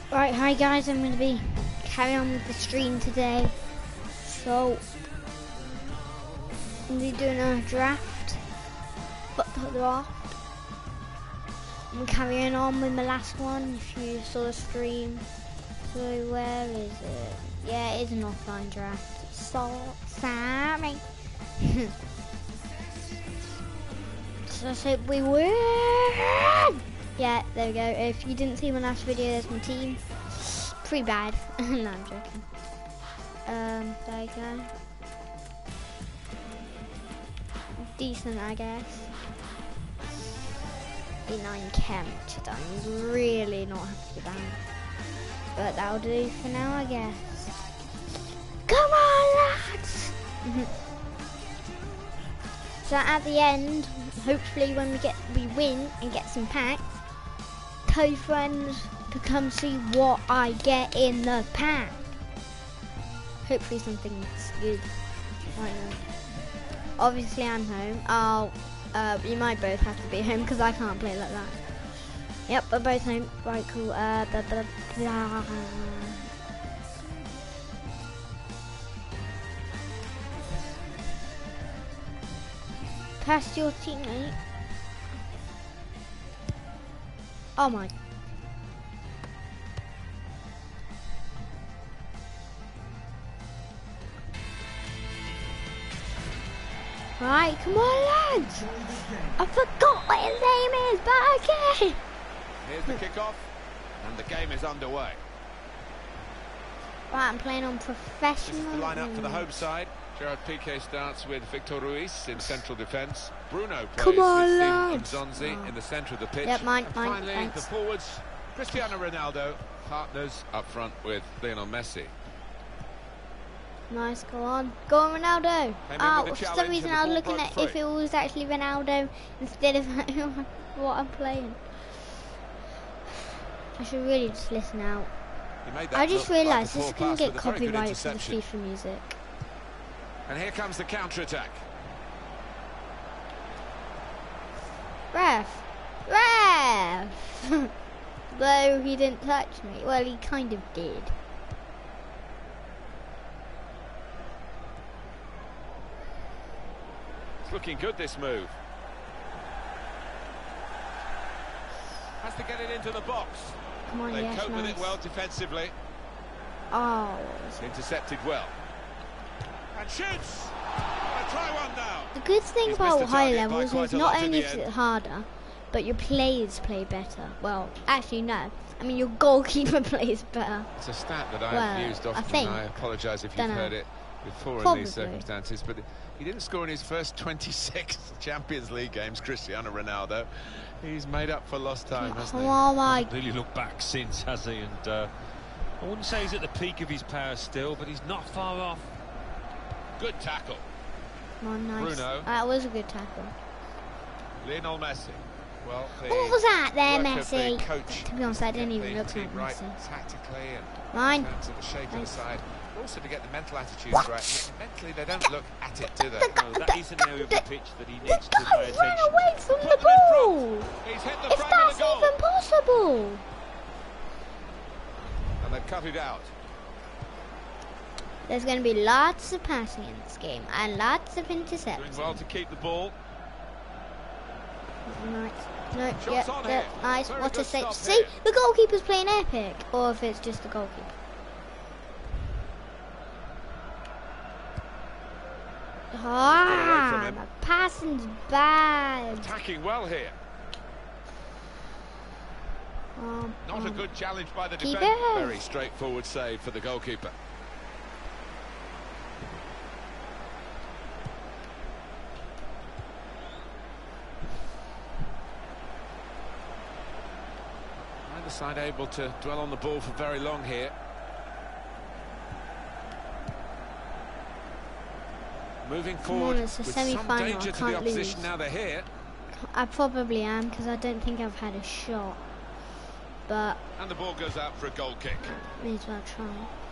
Right, hi guys, I'm going to be carrying on with the stream today. So, I'm going to be doing a draft. I'm carrying on with my last one, if you saw the stream. So, where is it? Yeah, it is an offline draft. So, sorry. So, I said we win! Yeah, there we go. If you didn't see my last video, there's my team. Pretty bad. No, I'm joking. There you go. Decent, I guess. 89 camped. I'm really not happy with that. But that'll do for now, I guess. Come on, lads! So at the end, hopefully when we win and get some packs, tell your friends to come see what I get in the pack. Hopefully something good. Right now. Obviously I'm home. You might both have to be home because I can't play like that. Yep, we're both home. Right, cool. Blah, blah, blah. Pass your teammate. Oh my. Right, come on lads! I forgot what his name is, but okay! Here's the kickoff, and the game is underway. Right, I'm playing on professional. This is the lineup for the home side. Gerard Piqué starts with Victor Ruiz in central defence. Bruno plays with Steve Mzonzi in the centre of the pitch. Yep, mine, finally, thanks. the forwards, Cristiano Ronaldo, partners up front with Lionel Messi. Nice, go on. Go on, Ronaldo. Oh, for some reason I was looking at if it was actually Ronaldo instead of what I'm playing. I should really just listen out. I just realised this can get copyright for the FIFA music. And here comes the counter-attack. Ref! Though he didn't touch me. Well, he kind of did. It's looking good, this move. Has to get it into the box. Come on, they yes, cope nice. with it well defensively. Oh. Intercepted well. And shoots! I'll try one now. The good thing about high levels is not only is it harder, but your players play better. Well, actually no. I mean your goalkeeper plays better. It's a stat that I've used often. I apologise if you've heard it before in these circumstances, but he didn't score in his first 26 Champions League games, Cristiano Ronaldo. He's made up for lost time, hasn't he? Oh my. Hasn't really looked back since, has he? And I wouldn't say he's at the peak of his power still, but he's not far off. Good tackle. Oh, nice. Bruno. That was a good tackle. Lionel Messi. Well, what was that there, Messi? Messi? To be honest, I didn't even look like right Messi. Tactically and mine. in terms of the shape of the side. Also to get the mental attitudes right. Mentally, they don't look at it, do they? No, that is an area of the pitch that he needs to pay attention. Ran away from the ball. He's hit the if front that's of the goal. even possible. And they've cut it out. There's going to be lots of passing in this game and lots of interceptions. Doing well to keep the ball. Nice. No, yeah, nice. Very what a save. stop See, here. the goalkeeper's playing epic. Or if it's just the goalkeeper. Ah, my passing's bad. Attacking well here. Not a good challenge by the defender. Very straightforward save for the goalkeeper. Neither side able to dwell on the ball for very long here. Moving forward it's a with semi-final. some danger I to can't the opposition lose. now they're here. I probably am because I don't think I've had a shot. But And the ball goes out for a goal kick. may as well try.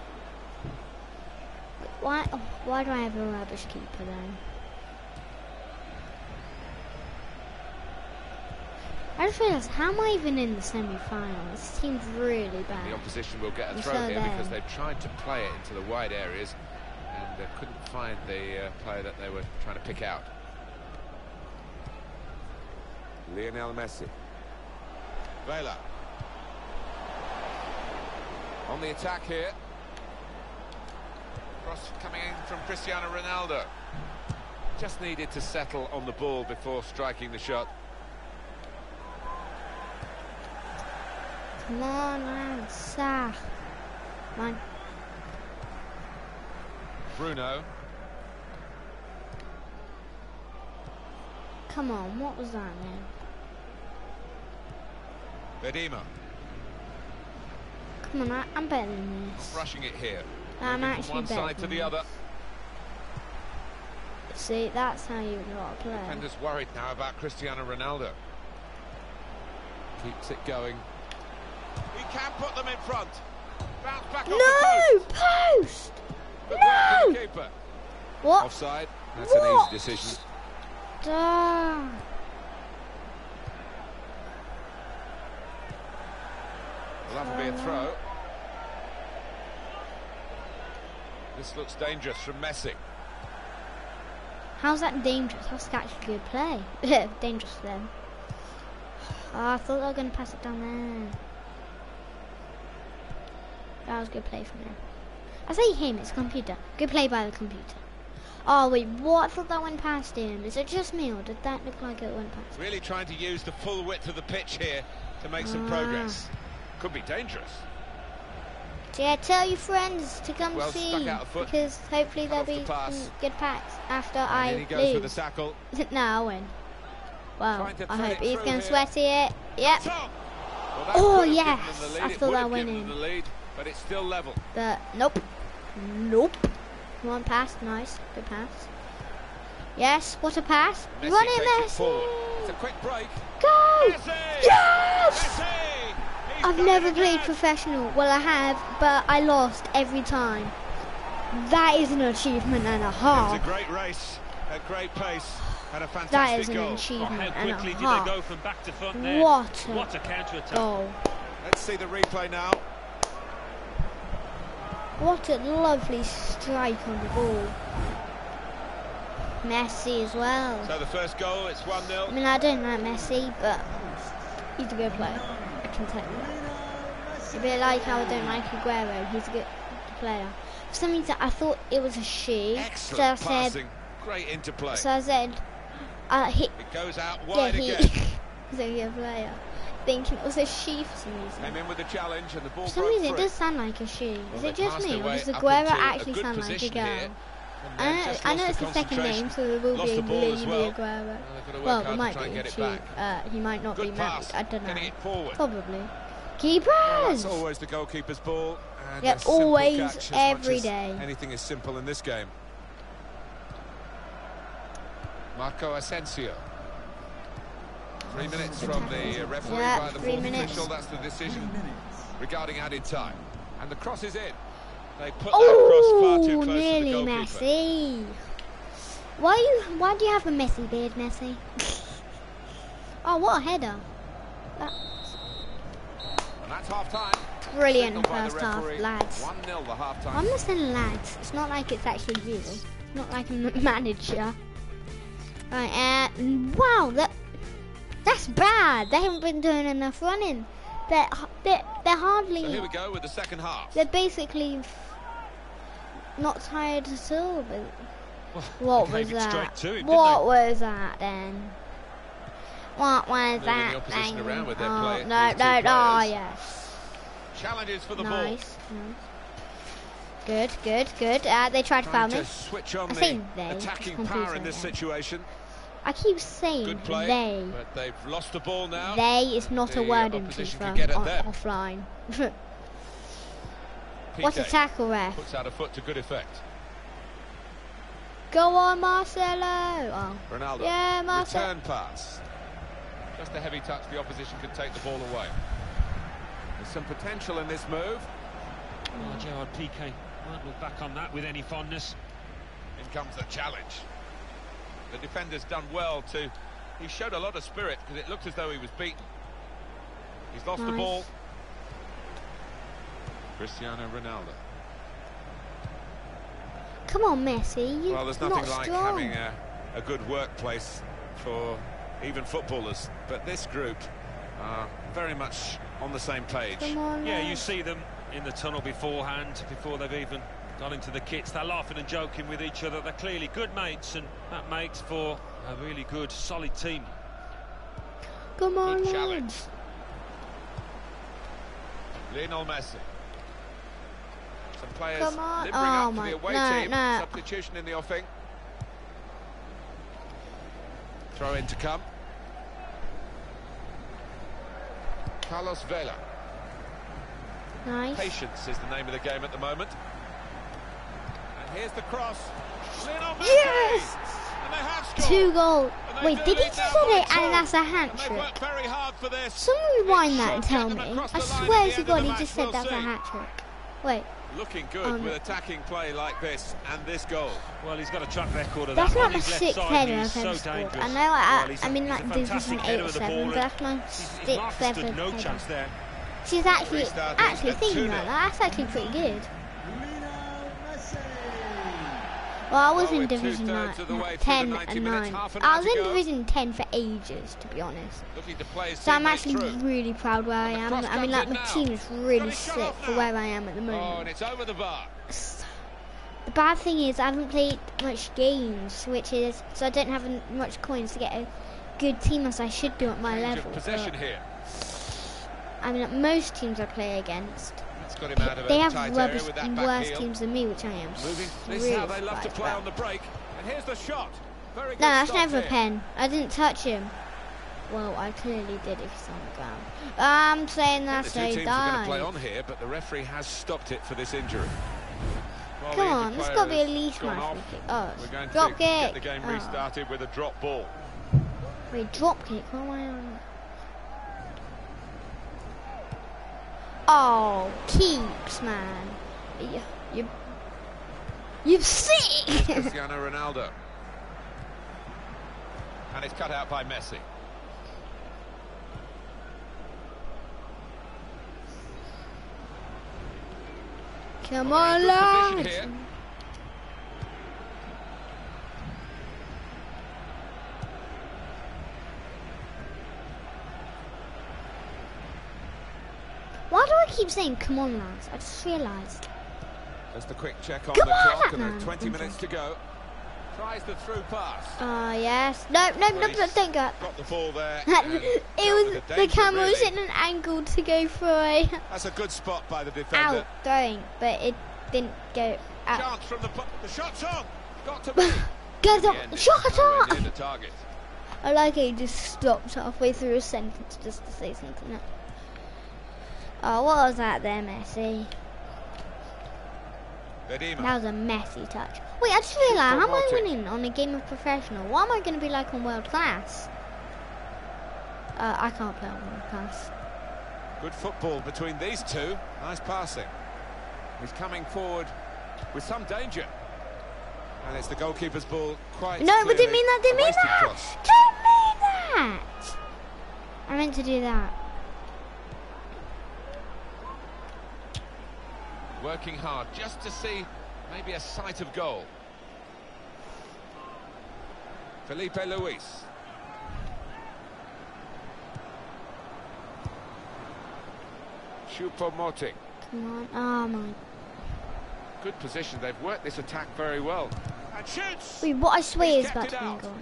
Why do I have a rubbish keeper then? I just realised, how am I even in the semi-final? This seems really bad. The opposition will get a throw here because they've tried to play it into the wide areas and they couldn't find the player that they were trying to pick out. Lionel Messi. Vela. On the attack here. Cross coming in from Cristiano Ronaldo. Just needed to settle on the ball before striking the shot. Come on, man, Come on. Bruno. Come on, what was that, man? Bedima. Come on, I'm better than this. Not rushing it here. I'm moving actually from one better side to than the this. other. See, that's how you got to play. Defenders worried now about Cristiano Ronaldo. Keeps it going. He can put them in front. Bounce back off the post. Post! Good No! work from the keeper. What? Offside. That's What? an easy decision. Duh. Will have to be a throw. This looks dangerous from Messi. How's that dangerous? That's actually good play. Yeah, dangerous for them. Oh, I thought they were going to pass it down there. That was good play from him. I say him, it's a computer. Good play by the computer. Oh wait, what? I thought that went past him. Is it just me, or did that look like it went past him? Really trying to use the full width of the pitch here to make some progress. Could be dangerous. Yeah, tell your friends to come Well see, stuck out of foot. because hopefully there'll Cut off be the pass. some good packs after And I in he goes with the lose. tackle. No, I win. Well, Trying to I thread hope it he's through going to here. sweaty it. Yep. Well, that Oh, could have given yes. them the lead. I It thought would that have went given in. them the lead, but it's still level. Nope. Nope. One pass, nice. Good pass. Yes, what a pass. Messi Run it, takes it forward. It's Messi. a quick break. Go! Messi! Yes! Messi! He's I've done never it played again. professional. Well, I have, but I lost every time. That is an achievement and a It's half. a great race, a great pace, and a fantastic That is an goal. Oh, achievement how and a quickly did half. they go from back to front there? What a counter-attack. goal. Let's see the replay now. What a lovely strike on the ball. Messi as well. So the first goal, it's 1-0. I mean, I don't like Messi, but he's a good player. I can tell you. A bit like how I don't like Aguero. He's a good player. For some reason, I thought it was a she. Excellent so I said, passing, great interplay. So I said, he. It goes out Yeah, wide he. again. He's a good player. Thinking it was a she for some reason. Came in with the challenge and the ball For some broke reason, it free. does sound like a she. Well, Is they it just passed me, their or way does up Aguero into a actually good sound like a position girl? here, and then just I lost know the it's the second name, concentration. so there will Lost be the ball as Lily well. Aguero. They've got to work Well, hard there to might try and be. get it She, back. he might not Good be pass, married. I don't getting know. it forward. Probably. Well, Keepers! that's always the goalkeeper's ball. And Yep, a simple always, catch as every much as day. Anything is simple in this game. Marco Asensio. 3 minutes from the referee Yeah, by the 3 fourth minutes. official. That's the decision regarding added time. And the cross is in. They put that cross Oh, far too close to the nearly goalkeeper. Messi. Why do you have a messy beard, Messi? Oh, what a header. And that's half time. Brilliant Signalled by the first half, referee. lads. 1-0 the half time. I'm not saying lads. It's not like it's actually real. It's not like I'm a manager. Right, wow, that's bad. They haven't been doing enough running. They're hardly. So here we go with the second half. They're basically not tired at all. But what They was gave it straight that? to him, didn't What was that then? What was Moving that the opposition then? around with their Oh, play- no, these two no, oh players. yes. Challenges for the ball. Nice. Good. They tried to foul Trying me. to switch on I the say they, attacking it's power in this confusing, situation. I keep saying Good play, they. but they've lost the ball now. They is not The a word in opposition FIFA could get at them. offline. Piqué What a tackle, ref. puts out a foot to good effect. Go on, Marcelo. Oh. Ronaldo. Yeah, Marcelo. Return pass. Just a heavy touch, the opposition could take the ball away. There's some potential in this move. Oh, Gerard Piqué won't look back on that with any fondness. In comes the challenge. The defender's done well to... He showed a lot of spirit because it looked as though he was beaten. He's lost the ball. Cristiano Ronaldo. Come on, Messi. You're well, there's nothing like strong. having a good workplace for even footballers, but this group are very much on the same page. Come on, yeah, you see them in the tunnel beforehand, before they've even got into the kits. They're laughing and joking with each other. They're clearly good mates, and that makes for a really good, solid team. Come on, Good challenge. Lionel Messi. Some players limbering up for the away team. Substitution in the offing. Throw in to come. Carlos Vela. Nice. Patience is the name of the game at the moment. And here's the cross. Lionel Messi. Yes! And they have scored. 2 goals. Wait, did he just say it and that's a hat-trick? Very hard for this. Someone rewind that and tell me. I swear to God he just said that's a hat-trick. Wait. Looking good with attacking play like this and this goal. Well, he's got a track record of that's that. That's not the 6th header I've ever scored. I know I'm in like Division 8 or 7, but that's my 6th ever no header. chance there. She's actually thinking like that. That's actually pretty good. Well, I was in Division 10 and 9. I was in Division 10 for ages, to be honest. So I'm actually really proud where I am. I mean, like, my team is really sick for where I am at the moment. Oh, and it's over the bar. The bad thing is I haven't played much games, so I don't have much coins to get a good team as I should do at my level. Possession here. I mean, like, most teams I play against, got him out of they have rubbish and worse teams than me, which I am. This is how they love to play on the break. And here's the shot. Very good. No, that's never a pen. I didn't touch him. Well, I clearly did if he's on the ground. I'm saying that's a dive. The two teams are going to play on here, but the referee has stopped it for this injury. Well, come on, there's got to be at least my free kick. Oh, we're going drop to kick. Get the game restarted with a drop ball. Wait, drop kick? What am I on? Oh, keeps, man. You're sick. Cristiano Ronaldo. And it's cut out by Messi. Come on, lads. Why do I keep saying come on, lads? I just realised. Just a quick check on the clock, and there's 20 minutes to go. Tries the through pass. Yes. No, don't go. Got the ball there. The camera was in an angle to go for a. That's a good spot by the defender. Out throwing, but it didn't go out. Chance from the shot's on. Got to be. Goes on. Shot on. Near the target. I like it. He just stopped halfway through a sentence just to say something. Oh, what was that there, Messi? Bedima. That was a messy touch. Wait, I just realised, how am I winning on a game of professional? What am I going to be like on world class? I can't play on world class. Good football between these two. Nice passing. He's coming forward with some danger. And it's the goalkeeper's ball quite No, but didn't mean that, didn't mean that! Don't mean that! I meant to do that. Working hard just to see maybe a sight of goal. Felipe Luis. Choupo-Moting. Come on, oh my. Good position, they've worked this attack very well. And shoots! Wait, what I swear is about to be goal.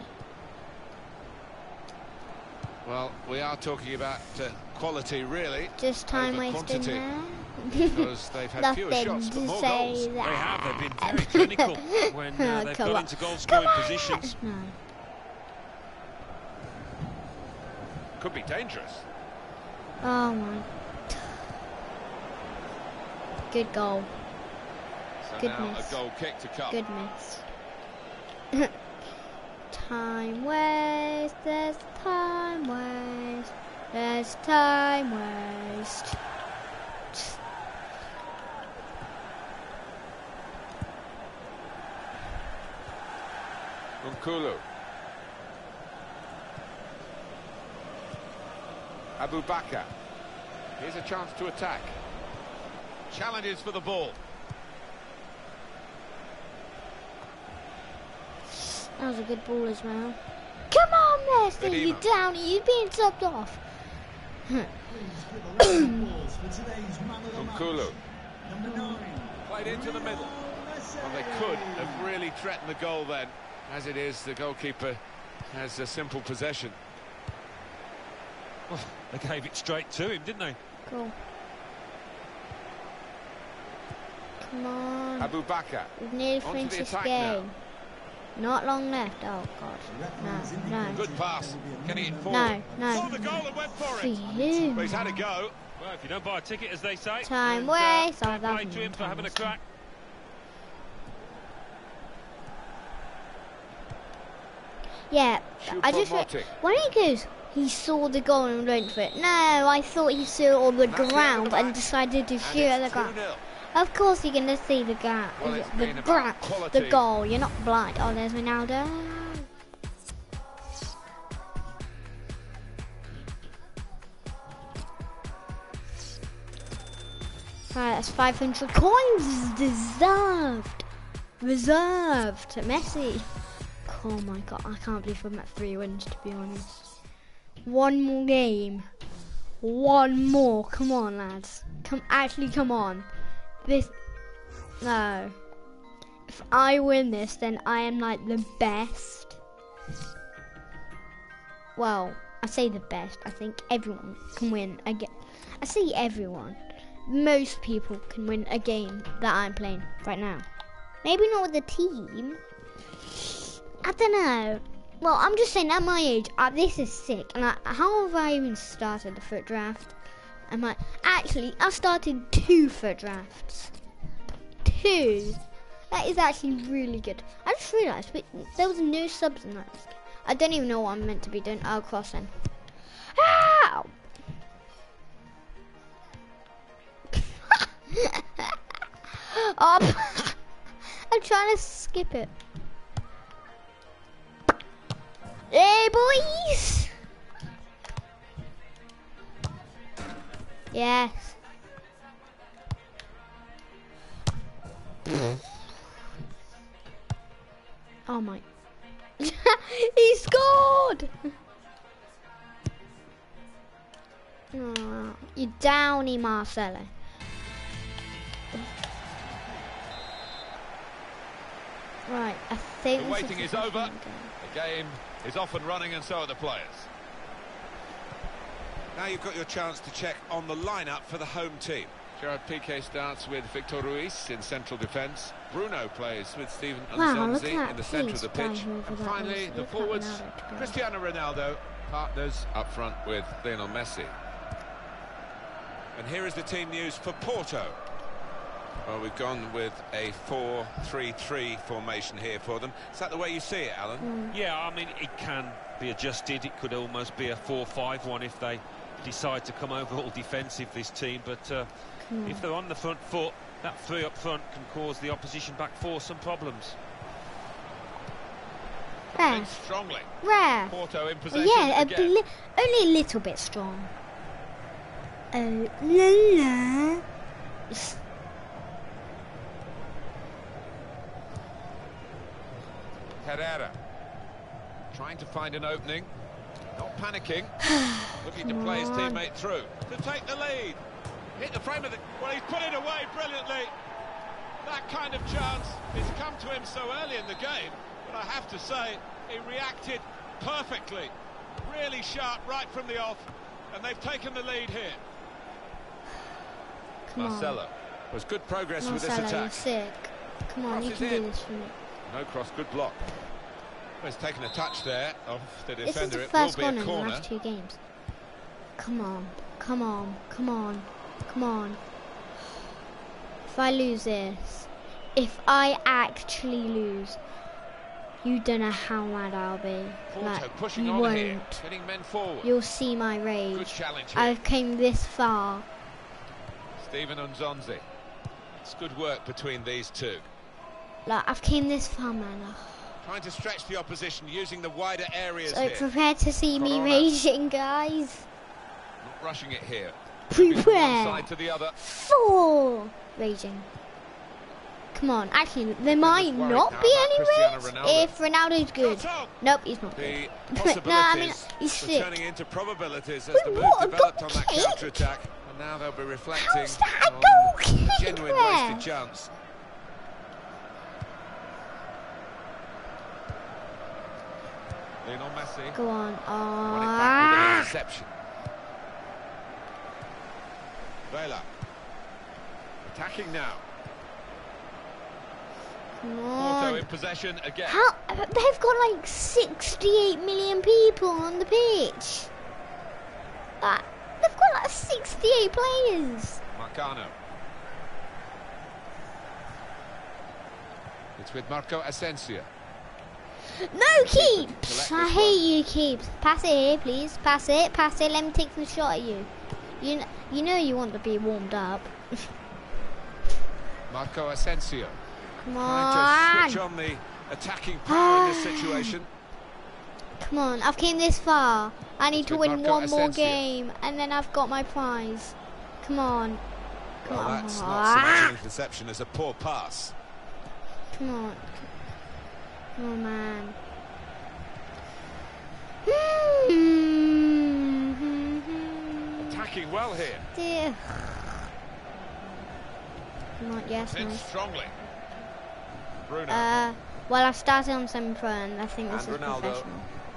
Well, we are talking about quality, really. Just time wasting there. Because they've had fewer shots, but more goals. They have. They've been very clinical when they've got into goal-scoring positions. No. Could be dangerous. Oh my. Good goal. So Good now miss. A goal kick to come. Good miss. Time waste. There's time waste. There's time waste. Nkulu. Abu Bakar. Here's a chance to attack. Challenges for the ball. That was a good ball as well. Come on, Messi, you down, you're being subbed off. Kulu. Played into the middle. Well, they could have really threatened the goal then. As it is, the goalkeeper has a simple possession. Oh, they gave it straight to him, didn't they? Cool. Come on. Abu Bakr. We've nearly finished this game. Not long left. Oh, God. No, no. Good pass. Can he get forward? No. Saw the goal and went for it. But he's had a go. Well, if you don't buy a ticket, as they say. Time waste. Fair play to him for having a crack. Yeah, I just when he goes, he saw the goal and went for it. No, I thought he saw it on the ground and decided to shoot at the ground. Of course you're going to see the the goal. You're not blind. Oh, there's Ronaldo. Right, that's 500 coins deserved. Reserved to Messi. Oh my God, I can't believe I'm at 3 wins, to be honest. One more game. One more. Come on, lads. Come on. No. If I win this, then I am like the best. Well, I say the best. I think everyone can win a game. I say everyone. Most people can win a game that I'm playing right now. Maybe not with the team. I don't know. Well, I'm just saying, at my age, this is sick. And how have I even started the foot draft? Actually, I started 2 foot drafts. 2. That is actually really good. I just realised there was no subs in that. I don't even know what I'm meant to be doing. I'll cross then. Ow! I'm trying to skip it. Hey, boys! Yes. Oh my. He scored! Oh, you downy, Marcelo. Right, I think the waiting is over. The game is off and running, and so are the players. Now you've got your chance to check on the lineup for the home team. Gerard Piqué starts with Victor Ruiz in central defence. Bruno plays with Steven Nzonzi in the centre of the pitch. And finally, the forwards, Cristiano Ronaldo, partners up front with Lionel Messi. And here is the team news for Porto. Well, we've gone with a 4-3-3 formation here for them. Is that the way you see it, Alan? Yeah, I mean, it can be adjusted. It could almost be a 4-5-1 if they decide to come over all defensive, this team. But if they're on the front foot, that 3 up front can cause the opposition back 4 some problems. Rare. Strongly. Rare. Porto in possession. Yeah, only a little bit strong. Oh, la la. Herrera trying to find an opening, not panicking, looking to play his teammate through to take the lead. Hit the frame of the... Well, he's put it away brilliantly. That kind of chance has come to him so early in the game, but I have to say he reacted perfectly, really sharp right from the off, and they've taken the lead here. Marcelo was good progress with this attack. You're sick. Come on, you can do this for me. No cross, good block. Well, he's taken a touch there of the defender. This is the first one in the last 2 games. Come on, come on, come on, come on. If I lose this, if I actually lose, you don't know how mad I'll be. Like, pushing you on won't. Here, getting men forward. You'll see my rage. Good challenge here. I've came this far. Steven Nzonzi. It's good work between these two. Like, I've came this far, man. Trying to stretch the opposition using the wider areas so here. prepare to see me raging, guys. Not rushing it here. Prepare for raging. Come on, actually, there might not be any rage if Ronaldo's good. Nope, he's not good. No, I mean, he's sick. Turning into probabilities as the move developed on that counter-attack. And now they'll be reflecting on a genuine wasted chance. Lionel Messi. Go on. Won it back with an interception. Vela. Attacking now. Porto in possession again. They've got like 68 million people on the pitch. They've got like 68 players. Marcano. It's with Marco Asensio. No keeps! I hate you keeps. Pass it here, please. Pass it. Let me take the shot at you. You know you want to be warmed up. Marco Asensio. Come on. Switch on the attacking power in this situation. Come on, I've came this far. I need to win one more game, and then I've got my prize. Come on. Come on. That's not so much an interception as a poor pass. Come on. Come on, man. Attacking well here. Dear. Come on, yes, nice. Strongly. Bruno. Well, I've started on semi-pro, and I think this is professional.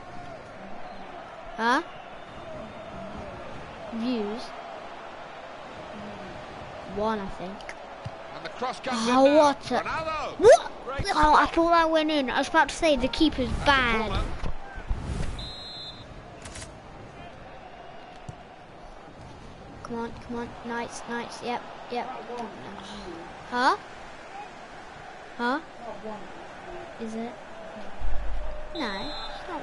Huh? Views. 1, I think. And the cross comes oh, in what a... Ronaldo. What? Oh, I thought that went in. I was about to say the keeper's bad. Come on. Nice. Yep. Huh? Is it? No. Oh.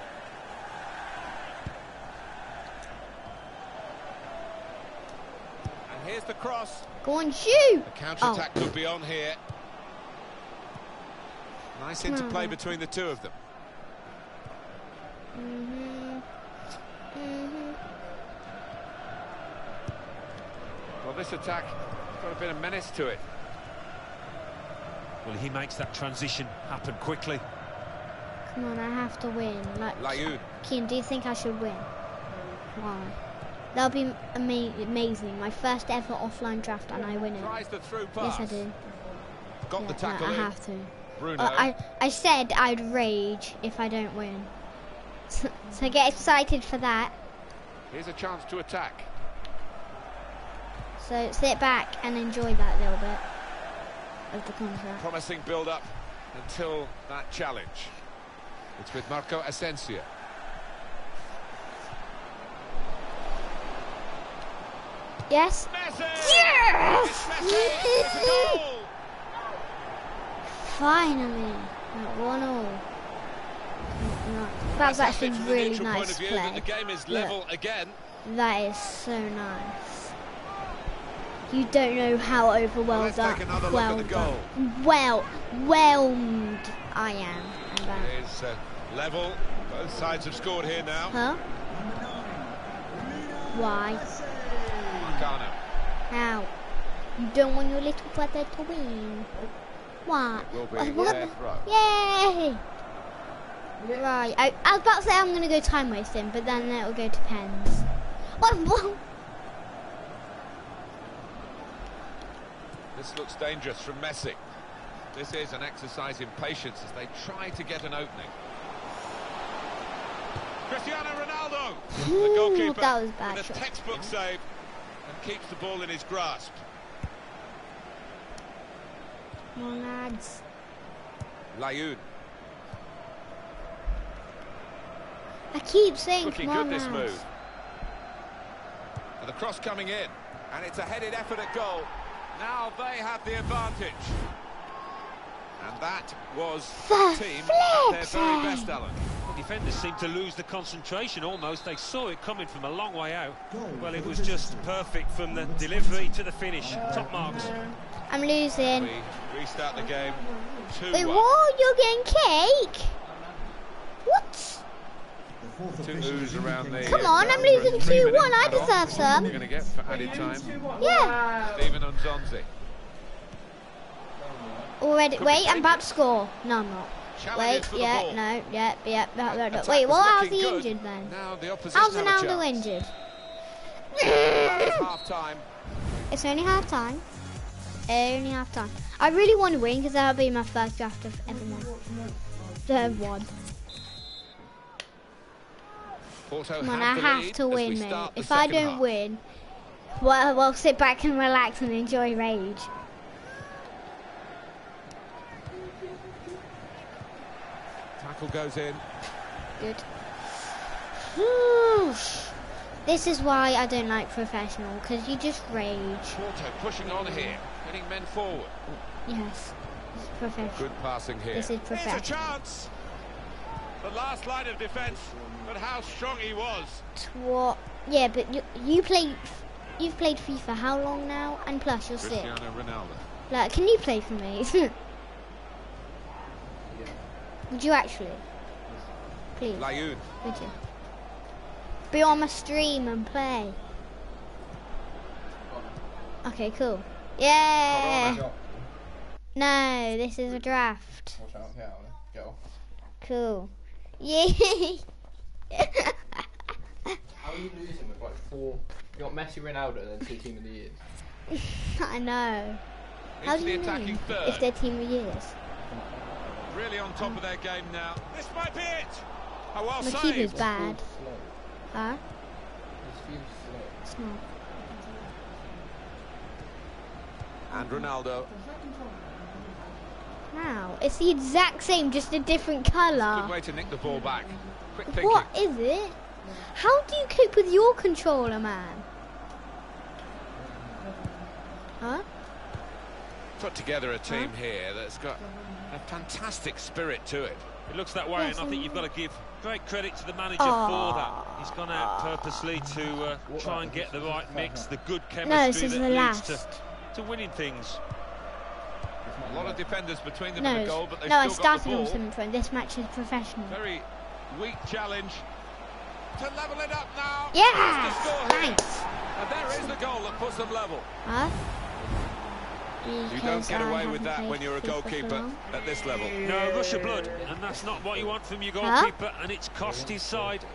And here's the cross. Go on, shoot! The counter-attack could be on here. Nice interplay between the two of them. Well, this attack has got a bit of menace to it. Well, he makes that transition happen quickly. Come on, I have to win. Layun. Keane, do you think I should win? Why? That'll be amazing. My first ever offline draft, and I win it. Tries the through pass. Yes, I do. Got the tackle in. I have to. Bruno. I said I'd rage if I don't win. So get excited for that. Here's a chance to attack. So sit back and enjoy that little bit of the contract. Promising build-up until that challenge. It's with Marco Asensio. Yes. Messi! Yes! It's Messi! It's a goal! Finally, at 1-1. That was actually really nice play. That the game is level again. That is so nice. You don't know how overwhelmed whelmed I am. It is level. Both sides have scored here now. Huh? Why? Marcano. How? You don't want your little brother to win. What? It will be their throw. Yay! Right, I was about to say I'm going to go time wasting, but then it will go to pens. What? This looks dangerous from Messi. This is an exercise in patience as they try to get an opening. Cristiano Ronaldo, the goalkeeper, that was bad with a textbook save and keeps the ball in his grasp. Come on, lads. Layun. I keep saying, looking come on, good, this lads. move. And the cross coming in, and it's a headed effort at goal. Now they have the advantage. And that was the team at their very best, Alan. The defenders seemed to lose the concentration almost. They saw it coming from a long way out. Well, it was just perfect from the delivery to the finish. Top marks. I'm losing. We restart the game 2-1. Wait, what? You're getting cake? What? Two oohs around the... Come on, I'm losing 2-1. I deserve some. We're going to get for added time. Yeah. Stephen Nzonzi. Already. Wait, I'm about to score. No, I'm not. Wait, yeah, no, yeah. Wait, well, how's he injured then? How's Ronaldo injured? It's only half time. Only half time. I really want to win because that'll be my first draft of ever won. Come on, I have to win, mate. If I don't win, well, I'll sit back and relax and enjoy rage. Tackle goes in. Good. This is why I don't like professional, because you just rage. Porto pushing on here, getting men forward. Yes, it's professional. Good passing here. This is professional. Here's a chance. The last line of defence, but how strong he was. What? Yeah, but you've played FIFA how long now? And plus you're sick. Cristiano Ronaldo. Like, can you play for me? Would you actually? Please. Layoud. Would you? Be on my stream and play. Okay, cool. Yeah. No, this is a draft. Watch out, go. Cool. Yay. How are you losing with like 4? You got Messi, Ronaldo, and then 2 Team of the Years. I know. How do you mean if they're Team of the Years? Really on top of their game now. This might be it. Oh, well my saved. keeper's bad. Huh? It's not. And Ronaldo. Wow, it's the exact same, just a different colour. Good way to nick the ball back. Quick thinking. What is it? How do you cope with your controller, man? Huh? Put together a team here that's got a fantastic spirit to it. It looks that way, and I think you've got to give great credit to the manager for that. He's gone out purposely to try and get the right mix, the good chemistry that leads to winning things. A lot of defenders between them and the goal, but they've I still got the started ball. on something front. This match is professional. Very weak challenge to level it up now. Yeah, thanks. And there is the goal that puts them level. Huh? You don't get away with that when you're a goalkeeper at this level. No, rush of blood, and that's not what you want from your goalkeeper, and it's cost his side.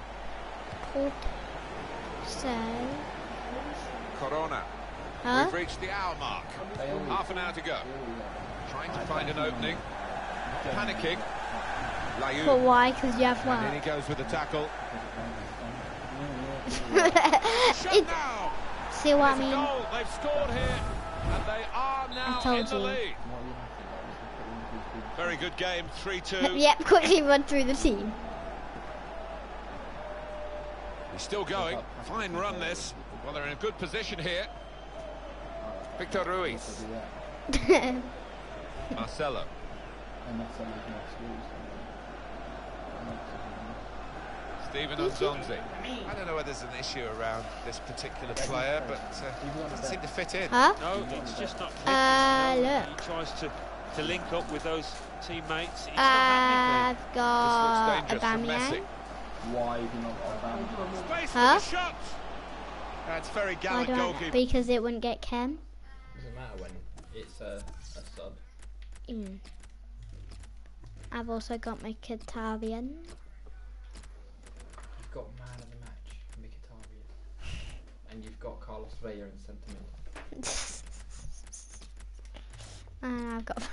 So... Corona. We've reached the hour mark. Half an hour to go. Trying to find an opening. Panicking. Layoud. But why? Because you have one. And then he goes with the tackle. See what I mean? Goal. They've scored here, and they are now in the lead. Very good game, 3-2. Yep, quickly run through the team. He's still going. Fine run this. Well, they're in a good position here. Victor Ruiz. Marcelo. Stephen Nzonzi. I don't know whether there's an issue around this particular player, but doesn't seem to fit in. Huh? No, it's just not fit. Look. He tries to link up with those teammates. It's I've got This looks dangerous Aubameyang. Why have you not got Aubameyang? Space for the shot. That's very Why gallant do goalkeeper. because it wouldn't get Kem. Doesn't matter when it's a sub. I've also got my Mkhitaryan. You've got man of the match, Mkhitaryan. And you've got Carlos Vela in centre mid. And I've got...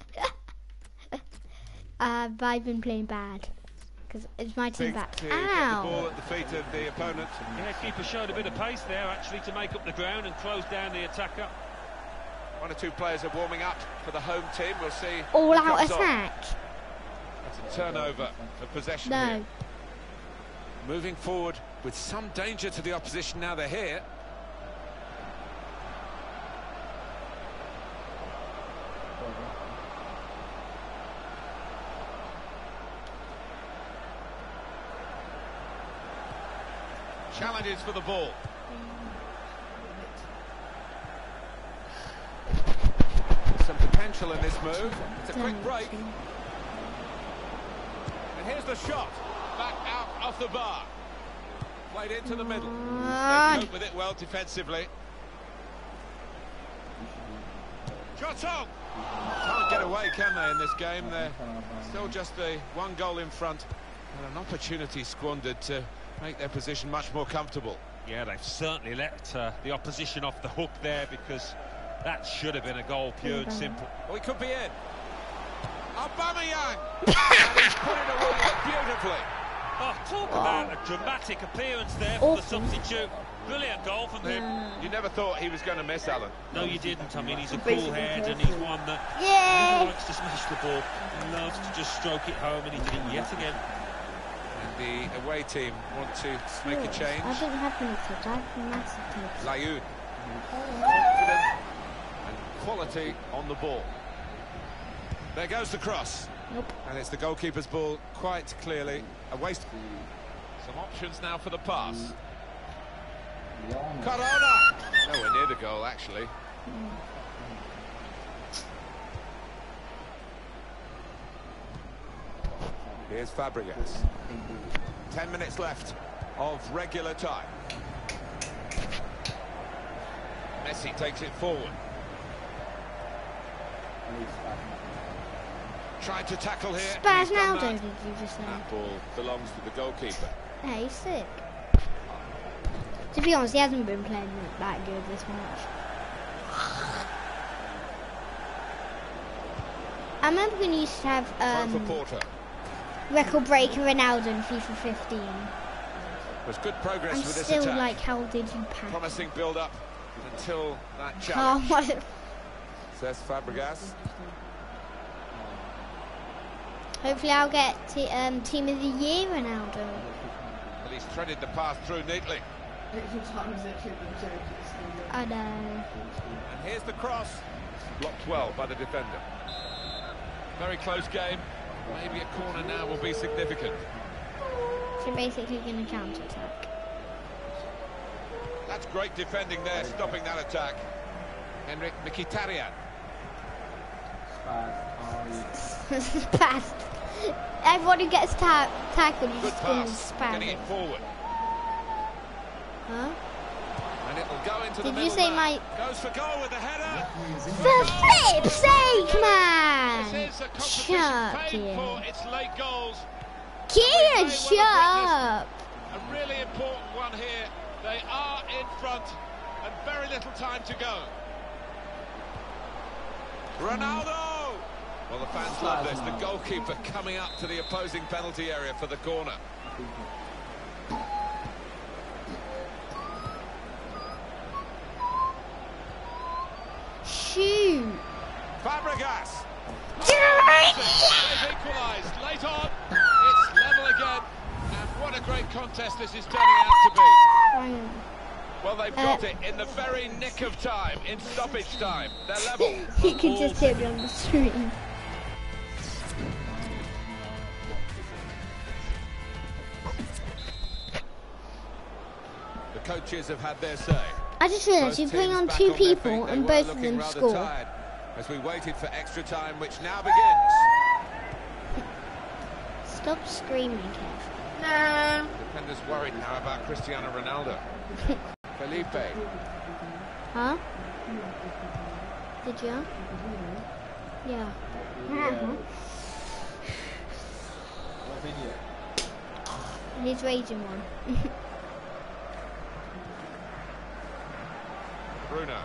I've been playing bad. Because it's my team back. To get the ball at the feet of the opponent. Yeah, keeper showed a bit of pace there, actually, to make up the ground and close down the attacker. One or two players are warming up for the home team. We'll see. All out attack. That's a turnover for possession here. Moving forward with some danger to the opposition now they're here. Challenges for the ball. There's some potential in this move. It's a quick break. And here's the shot. back out off the bar. Played into the middle. They cope with it well defensively. Jotong! Can't get away, can they, in this game? They're still just the one goal in front. And an opportunity squandered to make their position much more comfortable. Yeah, they've certainly let the opposition off the hook there, because that should have been a goal, pure and simple. Oh, he could be in. Aubameyang! And he's put it away beautifully. Oh, talk about a dramatic appearance there for the substitute. Brilliant goal from him. You never thought he was going to miss, Alan. No, you didn't. I mean, he's a cool head, and he's one that never likes to smash the ball. He loves to just stroke it home, and he did it yet again. And the away team want to make a change. I didn't have any tips, I had massive tips. Layun. Confident and quality on the ball. There goes the cross. Nope. And it's the goalkeeper's ball, quite clearly. A waste. Some options now for the pass. Corona! Nowhere near the goal, actually. Here's Fabregas. 10 minutes left of regular time. Messi takes it forward. Tried to tackle here. Spaz now, did you just say? That ball belongs to the goalkeeper. Yeah, he's sick. To be honest, he hasn't been playing that good this match. I remember when he used to have record breaker Ronaldo in FIFA 15. There's good progress with this still attack. like, how did you pass? Promising build-up until that challenge. Says Fabregas. Hopefully I'll get Team of the Year Ronaldo. Well, he's threaded the pass through neatly. I know. And here's the cross. Blocked well by the defender. Very close game. Maybe a corner now will be significant. So basically going to counter-attack. That's great defending there, stopping that attack. Henrik Mkhitaryan. Spaz. Everyone who gets tackled is Good going to pass, spaz getting it forward. Huh? And it will go into the Did middle. you say now. my... Goes for goal with the header. For flip's sake, man! This is a competition paid for its late goals. Kian, shut up! A really important one here. They are in front and very little time to go. Ronaldo! Well, the fans love this. The goalkeeper coming up to the opposing penalty area for the corner. Shoot! Fabregas! Yeah! They've equalised. Late on, it's level again. And what a great contest this is turning out to be. Well, they've got it in the very nick of time, in stoppage time. They're level. You can just hear me on the screen. The coaches have had their say. I just realised you're putting on two people and both of them score. As we waited for extra time, which now begins. Stop screaming, Kev. No. Defenders worried now about Cristiano Ronaldo. Felipe. Huh? Did you? Yeah. He's raging one. Bruno.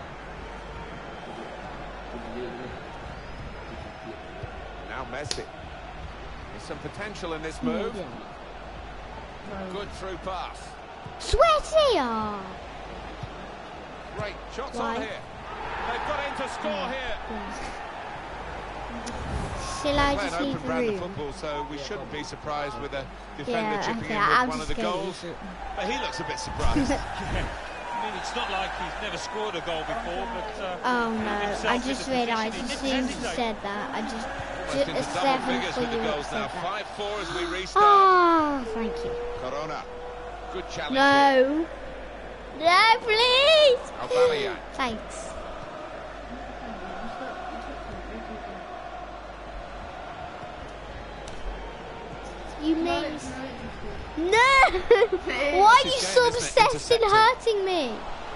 Now Messi. There's some potential in this move. Good through pass. Sweaty! Oh. Great shots on here. They've got in to score here. Shall I just leave the room? Football, so we shouldn't be surprised with a defender chipping in with one of the goals. But he looks a bit surprised. I mean, it's not like he's never scored a goal before, but... oh no, I just realised as soon as you said that, I just... a 7 for you goals now. 5-4 as we restart. Oh, thank you. Corona. Good challenge. No. Here. No, please. Aubameyang. Thanks. You made... No! Why are you so obsessed in hurting me?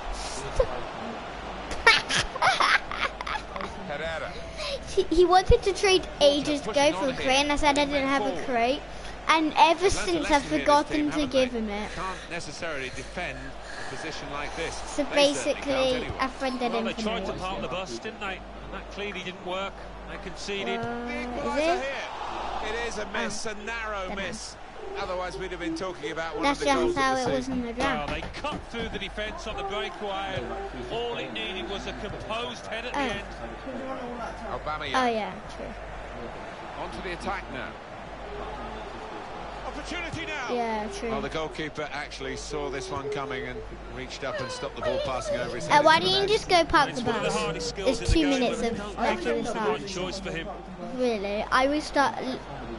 He wanted to trade ages ago for a crate, and I said I didn't have a crate. And ever since I've forgotten to give him it. Can't necessarily defend a position like this. So basically, a friend did him. They tried to park the bus, didn't they? And that clearly didn't work. They conceded. Is it? It is a miss, a narrow miss. Otherwise, we'd have been talking about one That's of the goals just how of the it was in the draft. They cut through the defence on the breakaway, and all it needed was a composed head at the end. Obama. Oh yeah, true. On to the attack now. Opportunity now. Yeah, true. Well, the goalkeeper actually saw this one coming and reached up and stopped the ball passing over his head. Why didn't you just go park the bus? It's 2 minutes of left to the start. Choice for him. Really? I will start. And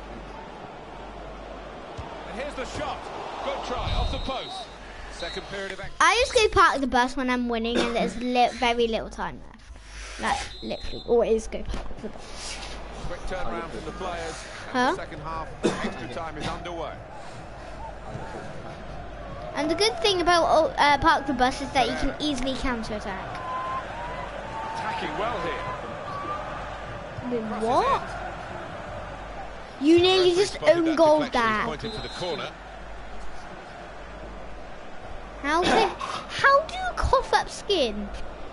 here's the shot. Good try off the post. Second period of action. I just go park the bus when I'm winning and there's very little time left. Like literally, always go park the bus. Quick turnaround from the players. Huh? The second half, extra time is underway. And the good thing about park the bus is that you can easily counter-attack. Attacking well here. What? You nearly just own goal that. Pointed to the corner. How do you cough up skin?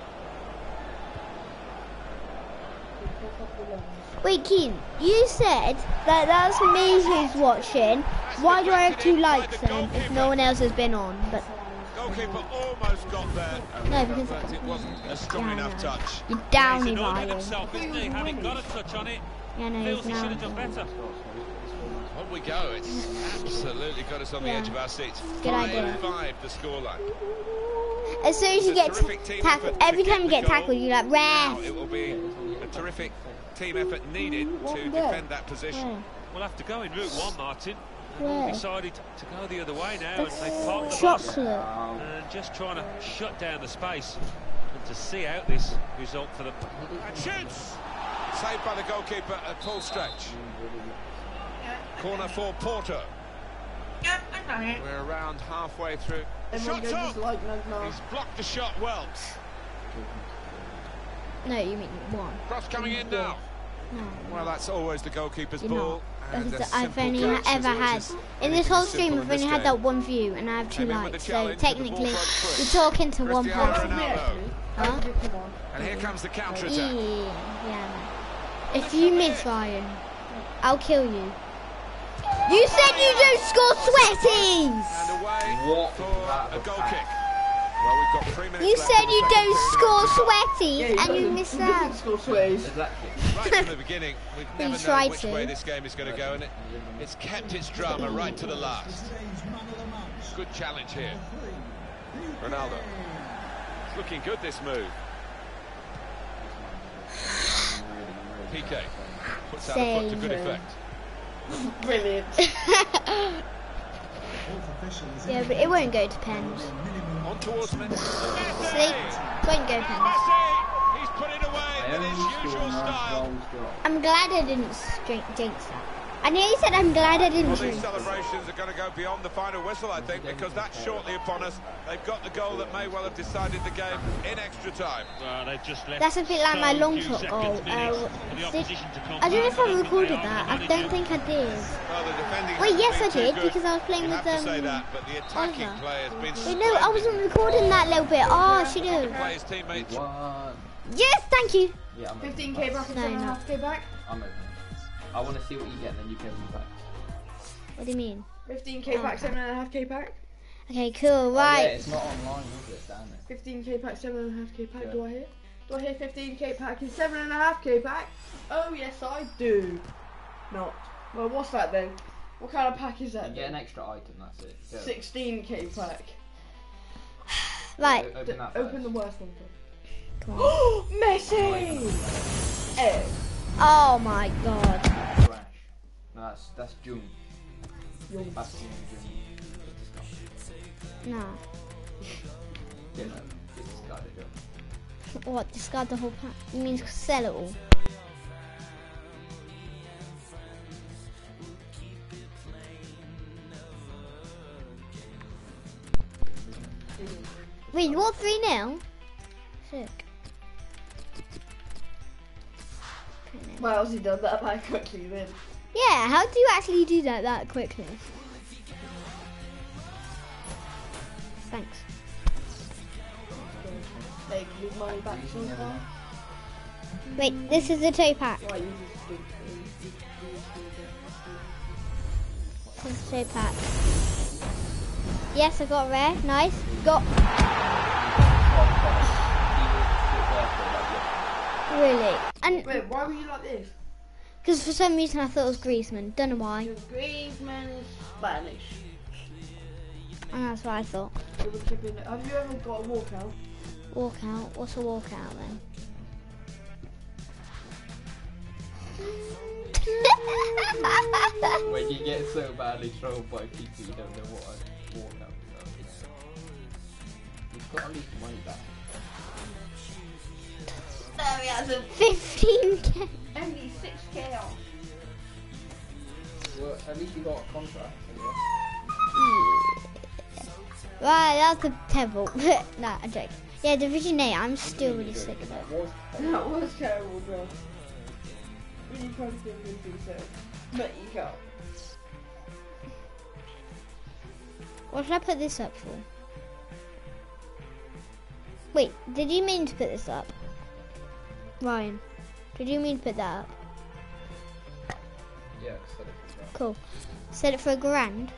Wait, Keen, you said that that's me who's watching. Why do I have 2 likes then if no one else has been on? But goalkeeper almost got there. No, because it wasn't a strong enough touch. You're downy, Ryan. Having got a touch on it, yeah, no, feels he should have done better. On we go. It's absolutely got us on the edge of our seats. Good idea. 5-5 the scoreline. As soon as you get tackled, every time you get tackled, you're like, ref. It will be a terrific team effort needed to defend that position. We'll have to go in route 1, Martin. They've decided to go the other way now, and they've parked the bus and just trying to shut down the space and to see out this result for them. And shoots! Saved by the goalkeeper at full stretch. Corner for Porto. We're around halfway through. Shot's up! He's blocked the shot well. No, you mean 1. Cross coming in now. No. Well, that's always the goalkeeper's ball. Because I've only ever had, in this whole stream, I've only had that 1 view, and I have 2 likes. So technically, you're talking to 1 person. Huh? And here comes the counter attack. Yeah. If you miss, Ryan, I'll kill you. You said you don't score sweaties! And away for a goal kick. Well, we've got 3 minutes you left said you don't score sweaties, and you missed that. Right from the beginning, we've never known which way this game is going to go, and it's kept its drama right to the last. Good challenge here. Ronaldo. It's looking good, this move. PK puts out a foot to good effect. Brilliant. Yeah, but it won't go to pens. On towards Messi. See? It won't go pens. He's put it away in his usual style. I'm glad I didn't jinx that. I nearly said I'm glad I didn't Well, jinx these celebrations are going to go beyond the final whistle, I think, because that's shortly upon us. They've got the goal that may well have decided the game in extra time. Well, they've just left. That's a bit like my long shot goal. I don't know if I recorded that. I don't think I did. Well, the defending Wait, yes I did, because I was playing with them. Say that, but the attacking player has been Wait, no, I wasn't recording that little bit. Oh, I should have. Play his teammates. Yes, thank you. Yeah, 15k back and 7.5k back. I'm open. I want to see what you get, and then you pay me back. What do you mean? 15k pack, 7.5k pack. Okay, cool, right. Oh, yeah, it's not online, is it? It's down there. 15k pack, 7.5k pack. Yeah. Do I hear? Do I hear 15k pack is 7.5k pack? Oh yes, I do. Not. Well, what's that then? What kind of pack is that? You get an extra item. That's it. Go. 16k pack. Right. Open the worst one. Come on. Messi! Oh. Oh my god. Trash. No, that's June. That's June. No. Yeah, no, it's discarded. What? Discard the whole pack? You mean sell it all? Wait, what, 3-0? Sick. Well, has he done that quickly then? Yeah, how do you actually do that quickly? Thanks. Hey, can you money back so far? Wait, this is the toe pack. Right, This is the toe pack. Yes, I got a rare. Nice. Got. Really? And wait, why were you like this? because for some reason I thought it was Griezmann. Don't know why. Because Griezmann is Spanish. And that's what I thought. Have you ever got a walkout? Walkout? What's a walkout then? When you get so badly trolled by people, you don't know what a walkout is. You've got at least money back. No, he hasn't. 15k. Only 6k off. Well, at least you got a contract. Right, that's a pebble. Nah, I'm joking. Yeah, Division 8, I'm still really sick of it. That was terrible, bro. When you tried to do a good thing, so. But you can't. What should I put this up for? Wait, did you mean to put this up? Ryan, did you mean to put that up? Yeah, set it for that. Cool. Set it for £1,000.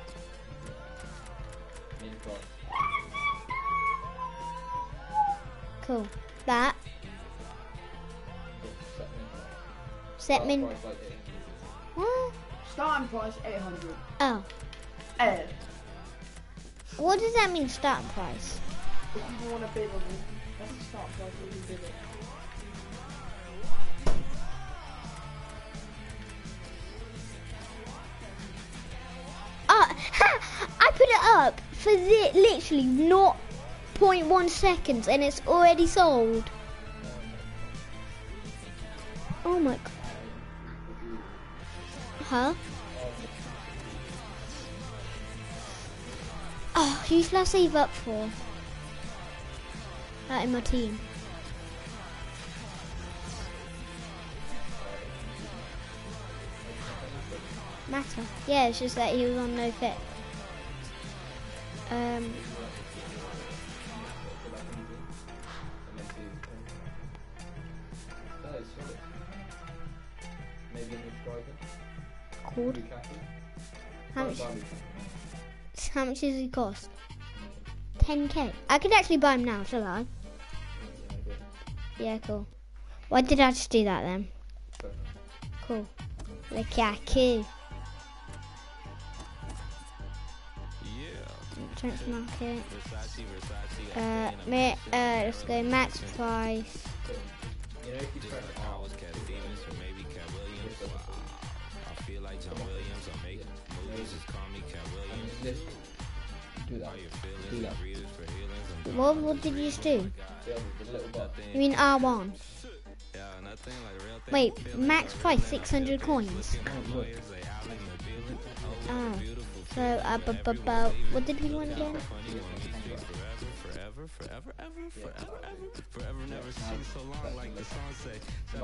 Cool. That. Set min. What? Starting price 800. Oh. What does that mean, starting price? If you want to bid on it, that's the starting price when you bid it. I put it up for literally 0.1 seconds and it's already sold. Oh my god. Huh? Oh, who should I save up for? That in my team. Matter. Yeah, it's just that he was on no fit. Called. How much does he cost? 10k. I could actually buy him now, shall I? Yeah, cool. Why did I just do that then? Cool. Lukaku. Trench market. Let's go max price. What did you just do? You mean R1? Wait, max price 600 coins. Oh, so what did we want again? Forever never seems so long like the sunset.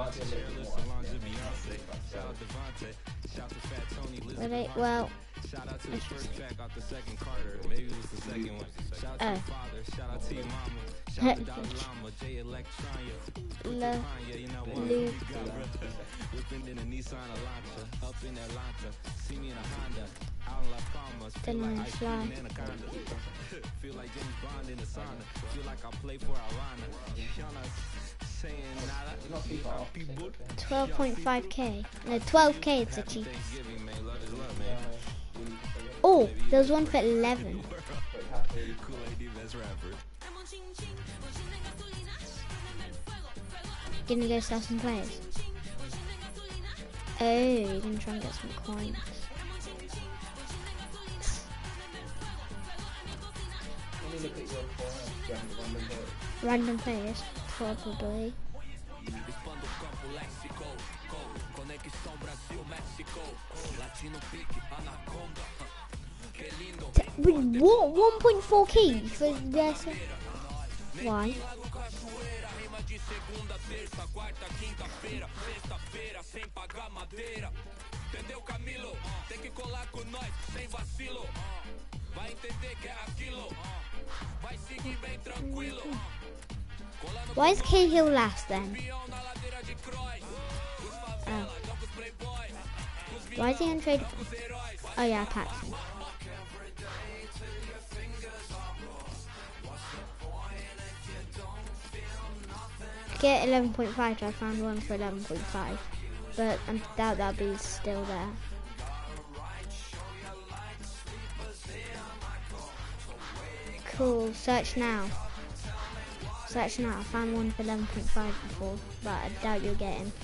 Well, shout out to the first track off the second Carter. Maybe it was the second one. Shout out to your father. Shout out to your mama. Shout out to Dalai Lama, J Electronia. You know what? Whipping in a Nissan Elantra, up in Atlanta. See me in a Honda. Out in La Palmas. Feel like ice cream and anaconda. Feel like James Bond in the sauna. Feel like I play for Alana. Yana saying nada. 12.5k. No, 12k it's a cheap. Oh, there was one for 11. Gonna go sell some players. Oh, you're gonna try and get some coins. Random players, probably. What? 1.4k for this? Why? Why is Cahill last then? Oh. Why is he untradeable? Oh yeah, Paxton. Get 11.5, I found one for 11.5. But I doubt that'll be still there. Cool, search now. Search now, I found one for 11.5 before, but I doubt you'll get him.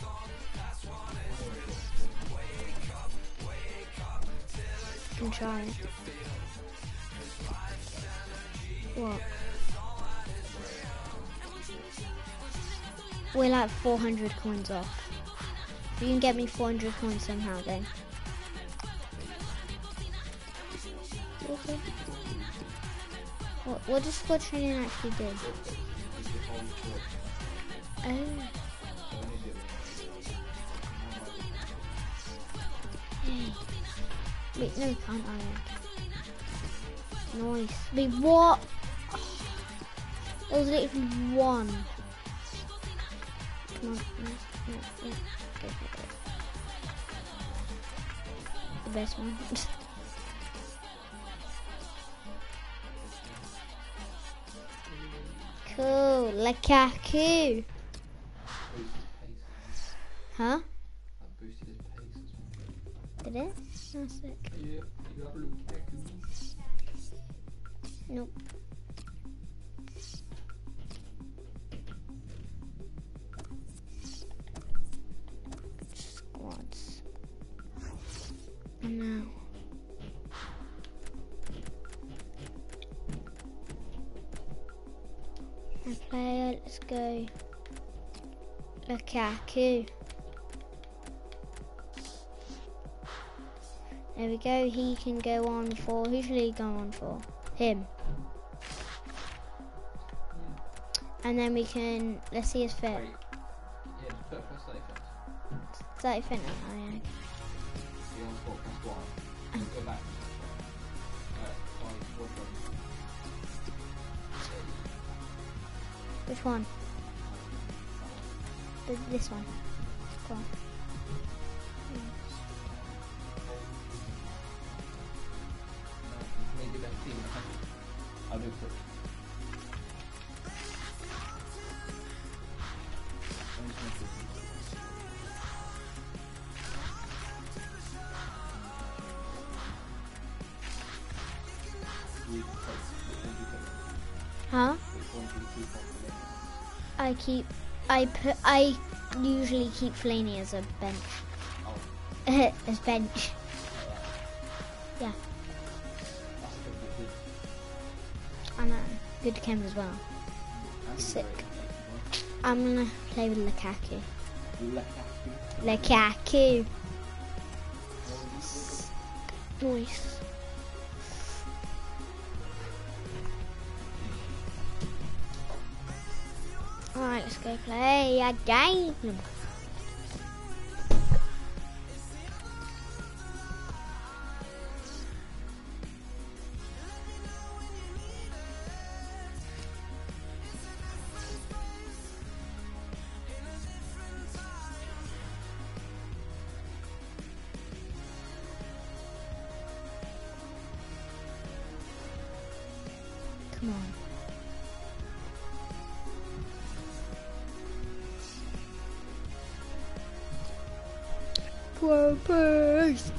You can try it. What? We're like 400 coins off. If you can get me 400 coins somehow then. What does squad training actually do? Oh. Wait, no, can't I? Nice. Wait, what? There was literally one. Come on. Yeah. Go. The best one. Cool. Lukaku. Huh? Did it? Oh, sick. Nope. Squads. And now. Okay, let's go. Lukaku. There we go, he can go on for, who should he go on for? Him. And then we can, let's see his fit. Yeah, just put for 30 30 fit now, oh yeah. You're on sport plus 1. Go back. Which one? This one. Go on. I'll do it. Huh? I usually keep Fellaini as a bench. Oh. As bench. Yeah. I know. Good Chem as well. Sick. I'm gonna play with Lukaku. Lukaku. Nice. Alright, let's go play a game. Come on. Purpose.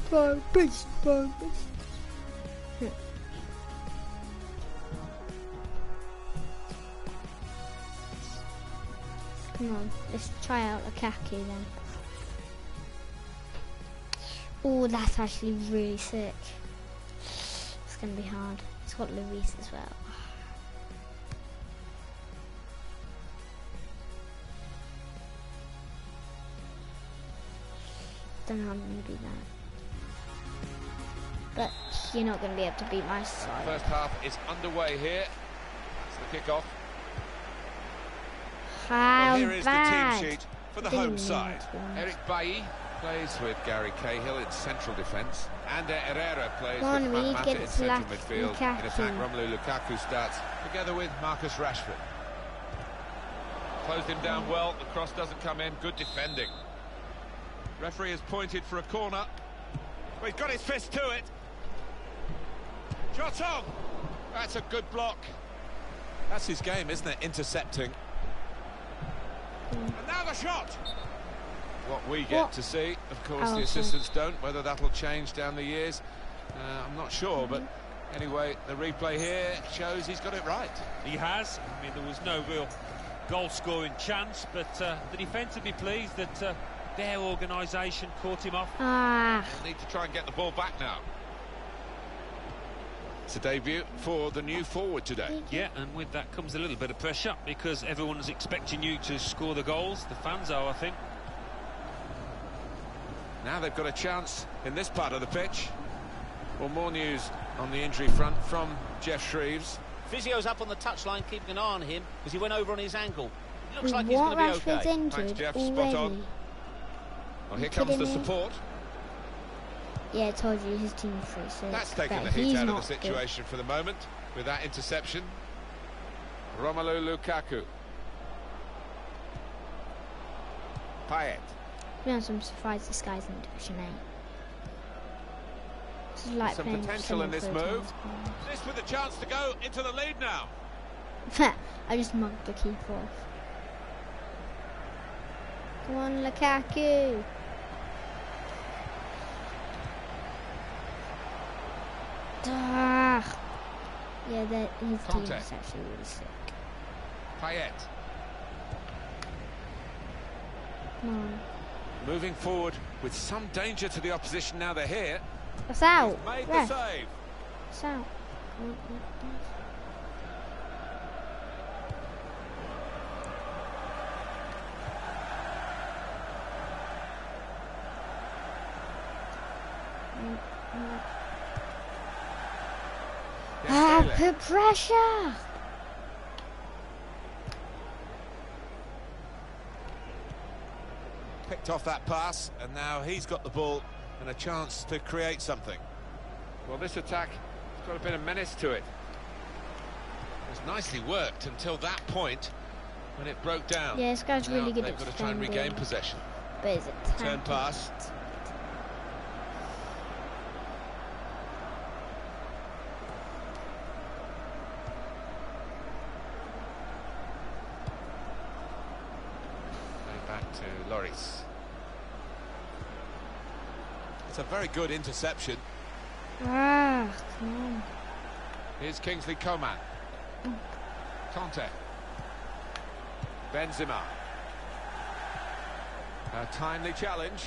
Come on, let's try out Lukaku then. Oh, that's actually really sick. It's gonna be hard. It's got Luis as well. Don't know how I'm going to do that. But you're not going to be able to beat my side. First half is underway here. That's the kickoff. How here is bad. the team sheet for the home side. Eric Bailly plays with Gary Cahill in central defence. Ander Herrera plays with Juan Mata in central midfield. In attack, Romelu Lukaku starts together with Marcus Rashford. Closed him down well, the cross doesn't come in, good defending. Referee has pointed for a corner. Well, he's got his fist to it. Shot on! That's a good block. That's his game, isn't it? Intercepting. And now the shot! What we get to see, of course, the assistants don't. Whether that'll change down the years, I'm not sure, but anyway, the replay here shows he's got it right. He has. I mean, there was no real goal-scoring chance, but the defence will be pleased that their organisation caught him off. They'll need to try and get the ball back now. It's a debut for the new forward today. Yeah, and with that comes a little bit of pressure because everyone's expecting you to score the goals. The fans are, I think. Now they've got a chance in this part of the pitch. Well, more news on the injury front from Jeff Shreves. Physio's up on the touchline, keeping an eye on him because he went over on his ankle. It looks like he's going to be okay. Thanks, Jeff. Spot on. Well, here comes the support. Yeah, I told you his team's free, so that's taken the heat out of the situation for the moment with that interception. Romelu Lukaku. Payet. To be honest, I'm surprised this guy's in Division 8. This is like some potential in this move. This with a chance to go into the lead now. I just mugged the keeper off. Come on, Lukaku. Yeah, his team is actually really sick. Payet. Come on. Moving forward with some danger to the opposition now they're here. That's out. He's made the save. It's out. Put pressure. Picked off that pass, and now he's got the ball and a chance to create something. Well, this attack has got a bit of menace to it. It was nicely worked until that point when it broke down. Yeah, this guy's really good at defending. They've got to try and regain possession. But is it turn pass. To Lloris. It's a very good interception. Come on. Here's Kingsley Coman. Conte. Benzema. A timely challenge.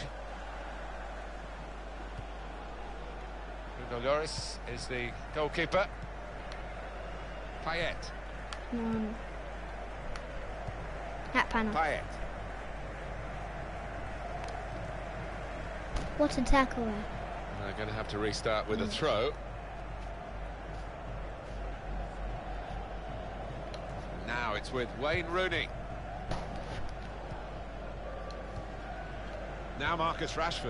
Hugo Lloris is the goalkeeper. Payet. Come on. Hat panel. Payet. What a tackle there. They're going to have to restart with a throw. Now it's with Wayne Rooney. Now Marcus Rashford.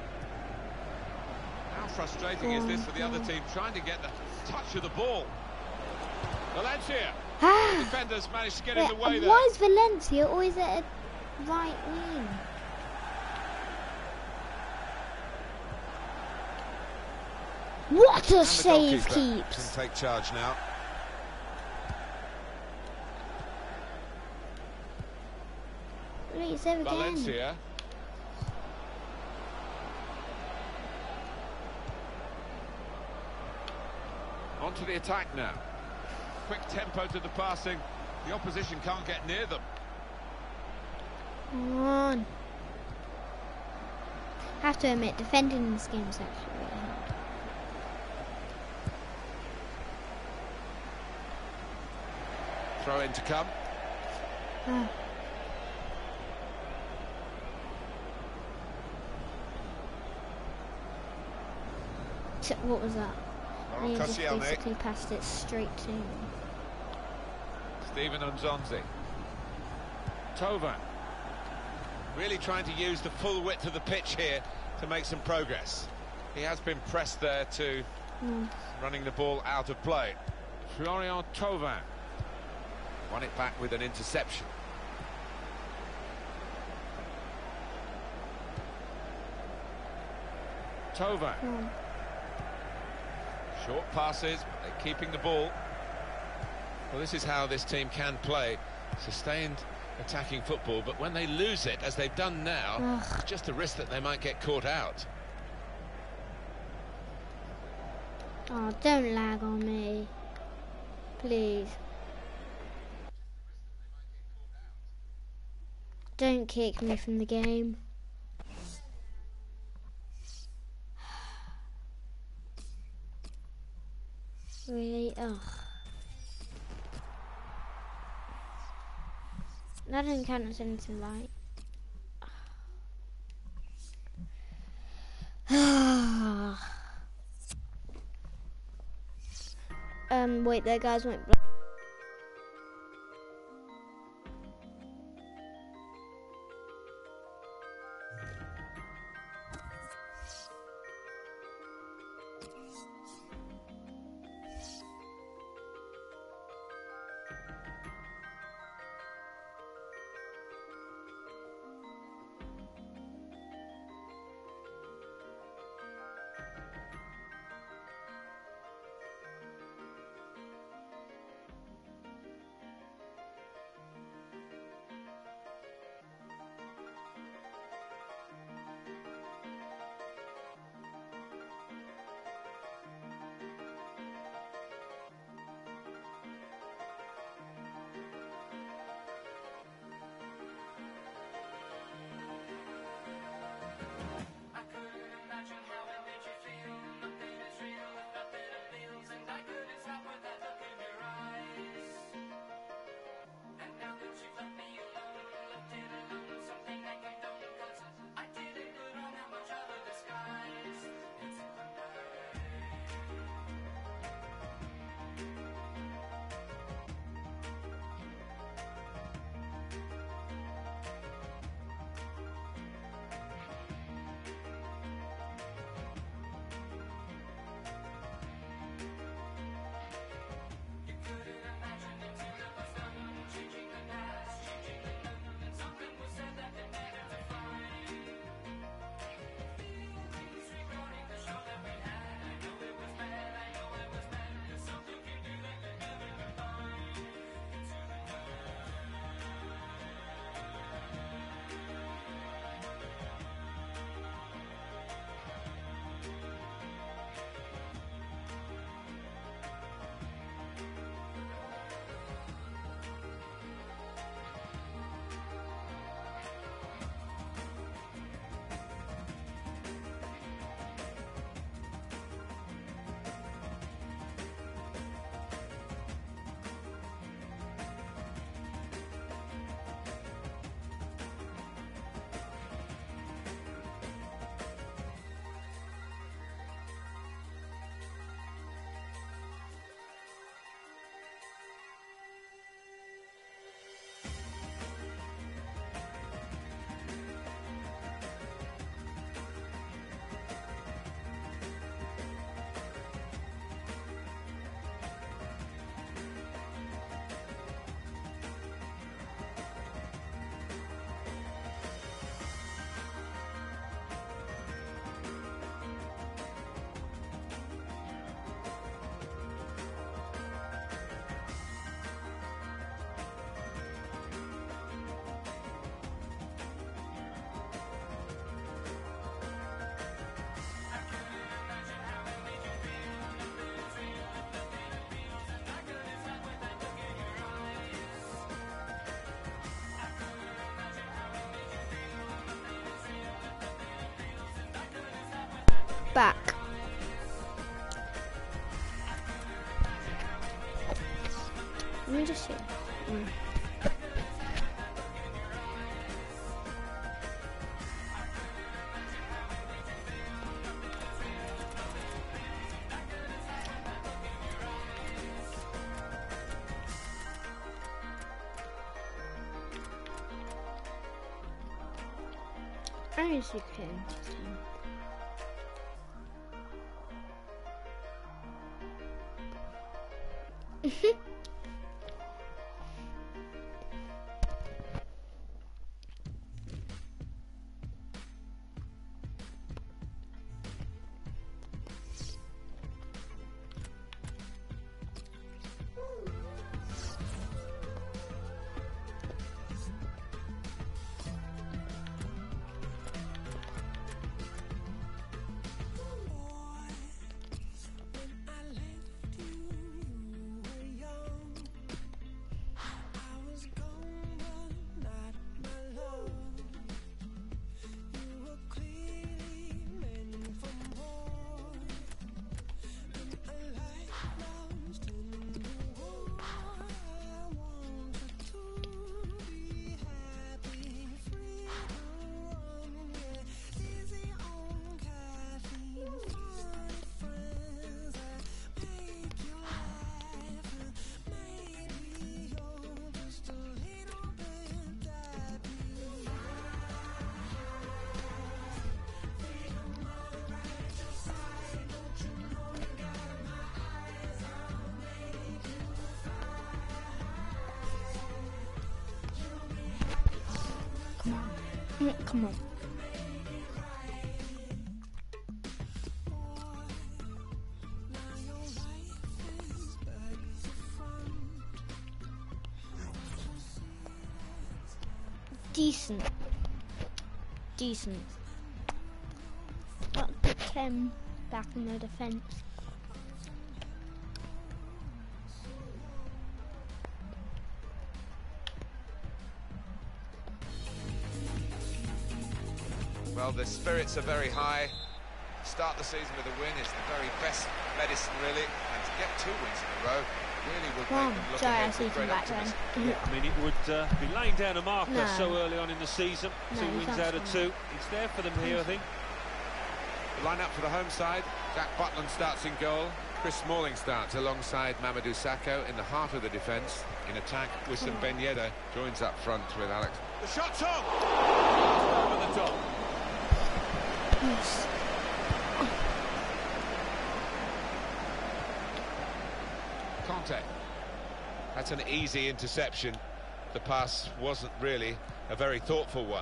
How frustrating is this for the other team, trying to get the touch of the ball. Valencia. The defenders managed to get in the way there. Why is Valencia always at a right wing? What a save keeps! Can take charge now. Great save again. Valencia. On to the attack now. Quick tempo to the passing. The opposition can't get near them. Come on. I have to admit, defending in this game is actually really hard. Throw in to come. What was that? He just basically passed it straight to me. Steven Nzonzi. Tova. Really trying to use the full width of the pitch here to make some progress. He has been pressed there too, running the ball out of play. Florian Thauvin won it back with an interception. Thauvin. Short passes, but they're keeping the ball. Well, this is how this team can play. Sustained attacking football, but when they lose it, as they've done now, it's just a risk that they might get caught out. Oh, don't lag on me. Please. Don't kick me from the game. Really? Ugh. That doesn't count as anything, right? Wait, their guys went black. Back. Let me just see. I'm 16. Come on. Decent. But put Ken back in the defence. Well, the spirits are very high. Start the season with a win is the very best medicine, really. And to get 2 wins in a row really would make them look ahead with great optimism. Yeah, I mean, it would be laying down a marker so early on in the season. 2 wins out of 2. It's there for them here, I think. The line-up for the home side. Jack Butland starts in goal. Chris Smalling starts alongside Mamadou Sakho in the heart of the defence. In attack, Wissam Ben Yedder joins up front with Alex. The shot's on! Over the top. Yes. Conte. That's an easy interception. The pass wasn't really a very thoughtful one.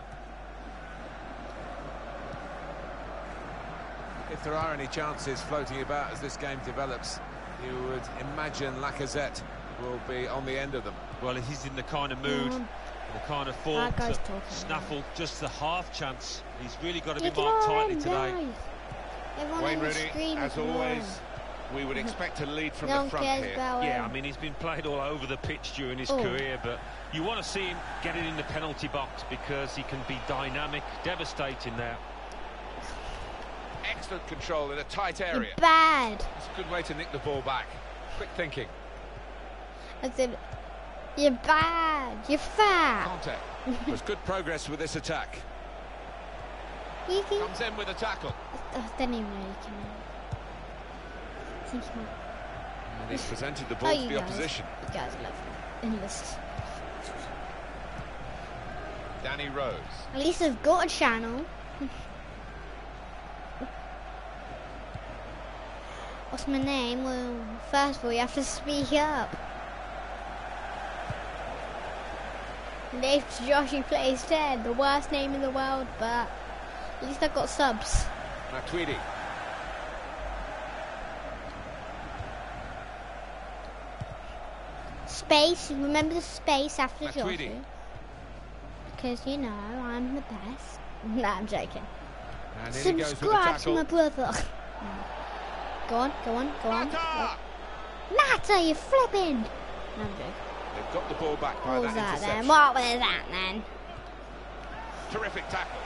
If there are any chances floating about as this game develops, you would imagine Lacazette will be on the end of them. Well, he's in the kind of mood, the kind of form to snaffle just the half chance. He's really got to be marked tightly today. Wayne Rooney, as always, we would expect to lead from the front here. Yeah, I mean, he's been played all over the pitch during his career, but you want to see him get it in the penalty box because he can be dynamic, devastating there. Excellent control in a tight area. You're bad. It's a good way to nick the ball back. Quick thinking. I said, you're bad. You're fat. Conte. There's good progress with this attack. Comes in with a tackle. Then he really can. And he's presented the ball to the opposition. You guys love him. Danny Rose. At least I've got a channel. What's my name? Well, first of all, you have to speak up. Name's Joshy Plays 10, the worst name in the world, but at least I've got subs. Matuidi. Space, remember the space after Matuidi. Joshy? Because, you know, I'm the best. Nah, I'm joking. Subscribe to my brother. Go on. Natter, you're flipping! No, I'm joking. They've got the ball back by What was that interception. then? What was that then? Terrific tackle.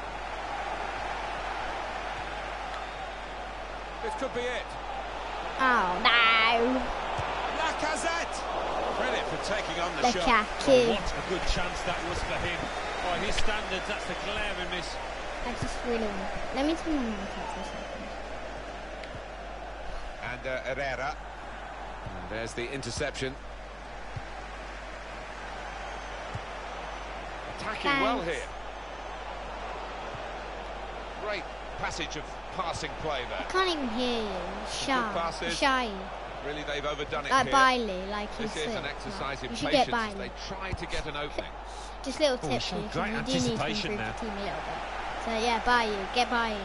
This could be it. Oh, no! Lacazette! Credit for taking on the shot. Lukaku. What a good chance that was for him. By his standards, that's a glaring miss. I just really want... Let me turn my mic up for a second. And Herrera. And there's the interception. Attacking well here. great passage of passing play there. I can't even hear you. Shy. Really, they've overdone it like here. Bailey, like this is an exercise in you patience as they try to get an opening. Just little tips. Oh, great anticipation now. The team a little bit. So yeah, Bailey, get Bailey,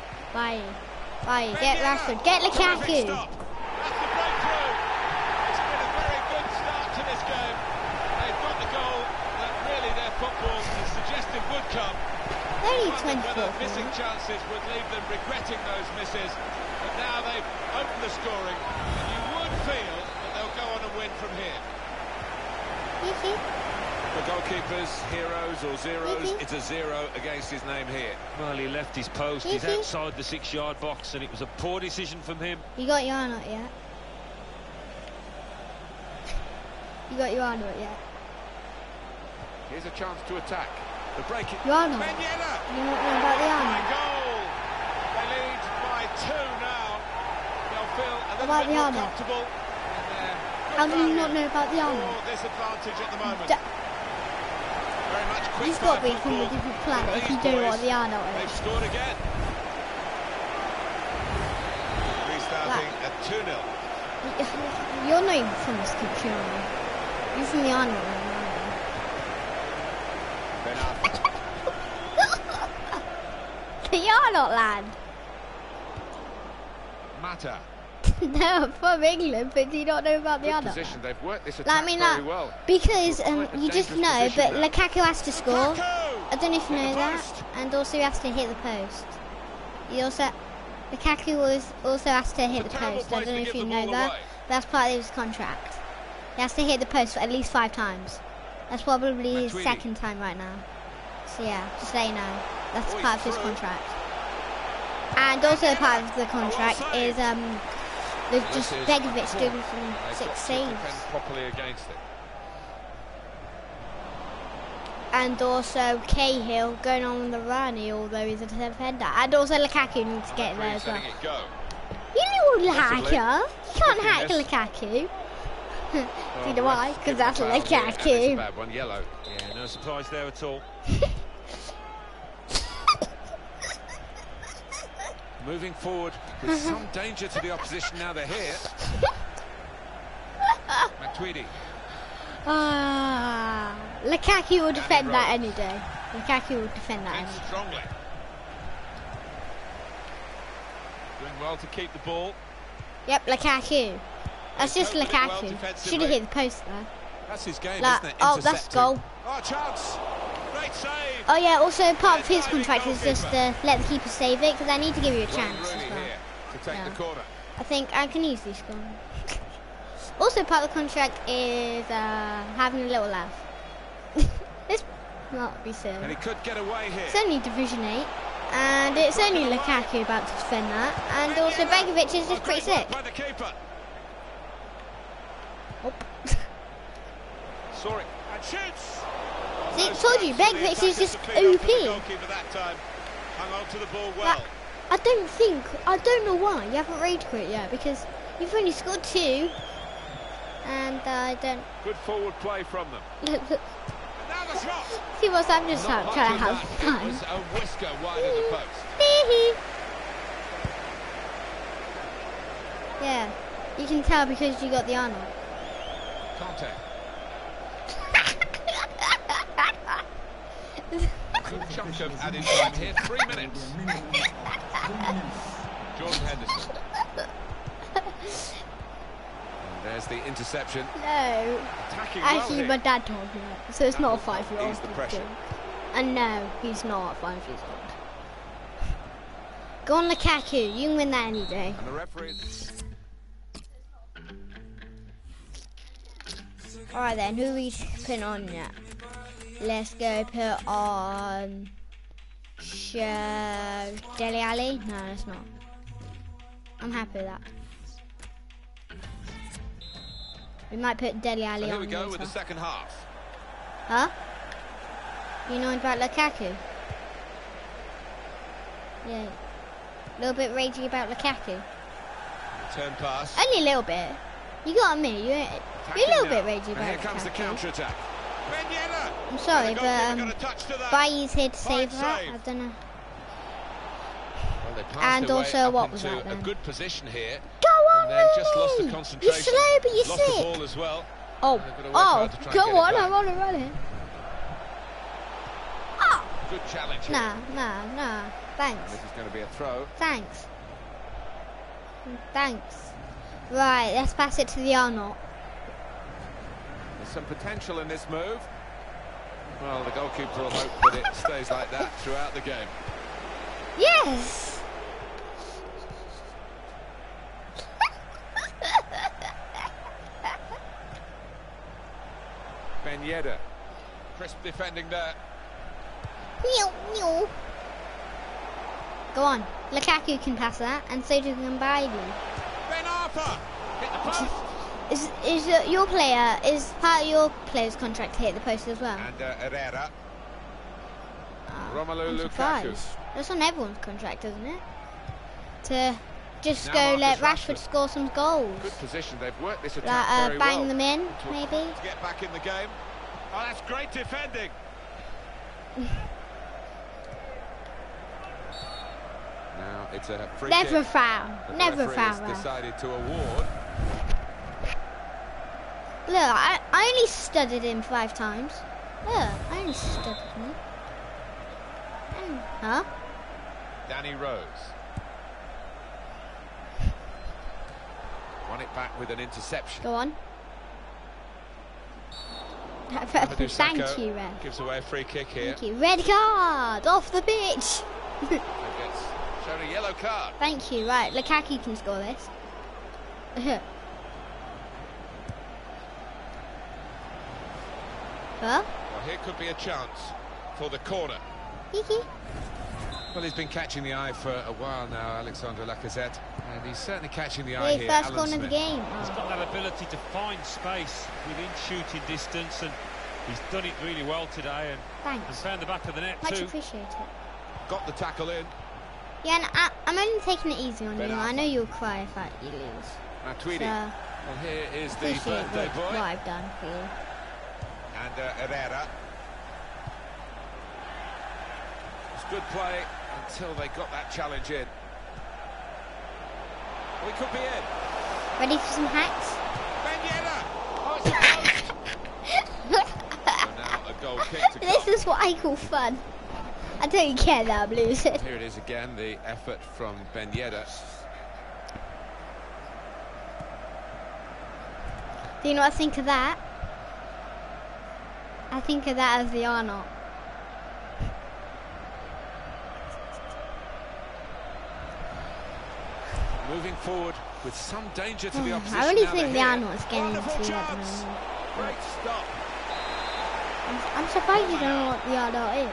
get Rashford, get Lukaku. That's the breakthrough. It's been a very good start to this game. They've got the goal that really their football is suggested would come. Only 24. Missing chances would leave them regretting those misses. But now they've opened the scoring, and you would feel that they'll go on and win from here. The goalkeeper's heroes or zeros, it's a 0 against his name here. Well, he left his post, he's outside the 6-yard box, and it was a poor decision from him. You got your arm out yet? You got your arm out yet? Here's a chance to attack. The break. Your arm out. You don't know about the arm. Goal. They lead by 2 now. They'll feel a little bit more comfortable. How do you not know about the arm? Disadvantage at the moment. Very much quick. You've got to be from a different planet if you don't know what the Arno is. They've scored again. Restarting at 2-0. You're not even from this country, are you? You're from the Arno. The Arno land. Mata. No, I'm from England, but do you not know about the other? They've worked this attack very well. Because you just know, but Lukaku has to score. I don't know if you know that, and also he has to hit the post. Lukaku also has to hit the post. I don't know if you know that. That's part of his contract. He has to hit the post at least 5 times. That's probably his second time right now. So yeah, just let you know. That's part of his contract. And also part of the contract is just Begovic doing some 6 saves. Properly against it. And also Cahill going on the run, although he's a defender. And also Lukaku needs to get there as well. You little hacker! You can't hack Lukaku. Do you know why? Because that's Lukaku. Bad one, yellow. Yeah, no surprise there at all. Moving forward with some danger to the opposition now they're here. Matuidi. Lukaku will defend that any day. Lukaku will defend that any day. Strongly. Doing well to keep the ball. Yep, Lukaku. That's just Lukaku. Should have hit the post there. That's his game, isn't it? Oh, that's goal. Oh, chance. Great save. Oh yeah, also part of his contract is just let the keeper save it, because I need to give you a chance as well. To take the corner. I think I can easily score. Also part of the contract is having a little laugh. Let's not be silly. And he could get away here. It's only Division 8, and it's only Lukaku about to defend that, and also Begovic is just pretty sick. By the keeper. Oh. Saw it and shoots. See, I told you, Begovic is just OP. Hung on to the ball well. I don't know why you haven't rage quit yet, because you've only scored 2, and I don't. Good forward play from them. Now the shot. See what's I'm just trying to have fun. It was a whisker wide of the post. Yeah, you can tell because you got the Arnold. Contact. Good chunk of added time here, 3 minutes. Jordan Henderson. And there's the interception. No. Actually, well my dad told me that, so it's not a 5-year-old. Ease the pressure. And no, he's not 5 years old. Go on Lukaku, you can win that any day. And the referee. Alright then, who are we putting on yet? Let's go put on Dele Alli. No, it's not. I'm happy with that. We might put Dele Alli on. Here we go with the second half. Huh? You know about Lukaku? Yeah. A little bit ragey about Lukaku. Turn pass. Only a little bit. You got me. You're a little bit ragey about Lukaku. Here comes the counter attack. I'm sorry, but Bailly's here to save that. I don't know. And also, what was that then? A good position here. Go on, and then just lost the concentration. You're slow, but you're lost sick. the ball as well. Oh, go on, I want to run it. Oh. Good challenge here. Nah. Thanks. This is going to be a throw. Thanks. Right, let's pass it to the Arnold. There's some potential in this move. Well, the goalkeeper will hope that it stays like that throughout the game. Yes! Ben Yedder. Crisp defending there. Go on. Lukaku can pass that, and so do Gambaidi. Ben Arthur! Hit the post! Is your player, is part of your player's contract to hit the post as well? And Herrera. I'm Romelu Lukaku. surprised. That's on everyone's contract, isn't it? To just Now go Marcus let Rashford Rashford score some goals. Good position. They've worked this attack very bang well. them in, maybe. To get back in the game. Oh, that's great defending. Now it's a free Never kick. foul. The Never referee foul. has decided to award. Look, I only studied him 5 times. Look, I only studied him. Huh? Danny Rose. Won it back with an interception. Go on. Thank you, Red. Gives away a free kick here. Thank you. Red card off the pitch. Gets shown a yellow card. Thank you. Right, Lukaku can score this. Huh? Well, here could be a chance for the corner. Well, he's been catching the eye for a while now, Alexandre Lacazette, and he's certainly catching the eye here. First Alan corner of the Smith. game. He's got that ability to find space within shooting distance, and he's done it really well today. And Thanks. found the back of the net Much too. appreciated. Got the tackle in. Yeah, and I'm only taking it easy on you. Ben I know you'll cry if you lose. Now Tweedy. So, Well, here is the appreciate birthday what boy. I've done for you. And Herrera. It's good play until they got that challenge in. We could be in. Ready for some hacks? Ben Yedder! Oh, it's a so now a goal kick to This come. is what I call fun. I don't care that I'm losing. Here it is again, the effort from Ben Yedder. Do you know what I think of that? I think of that as the Arnold. Moving forward with some danger to the opposition. I really now think the they're Arnold is getting Wonderful into it at the chance. moment. Great stop. I'm surprised you don't know what the Arnold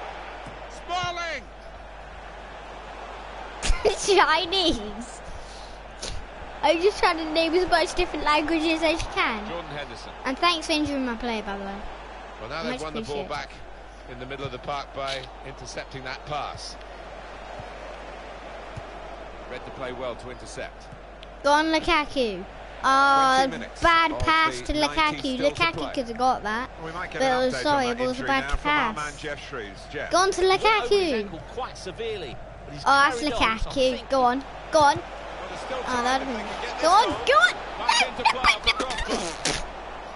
is. Smalling! Chinese. I'm just trying to name as much different languages as you can. Jordan Henderson. And thanks for injuring my player, by the way. Well, now they've won the ball back in the middle of the park by intercepting that pass. Read the play well to intercept. Go on, Lukaku. Oh, bad pass to Lukaku. Lukaku could have got that. We might get But an it was update sorry, on it that was a injury bad now from our man pass. Jeff Shreves. Jeff. Go on to Went over his Lukaku. ankle quite severely. But he's Oh, that's carried on, so I Lukaku. think Go on. Go on. Well, there's still Oh, time that'd if be. they can get Go this on. goal. Go on. Back into play for Crossbar.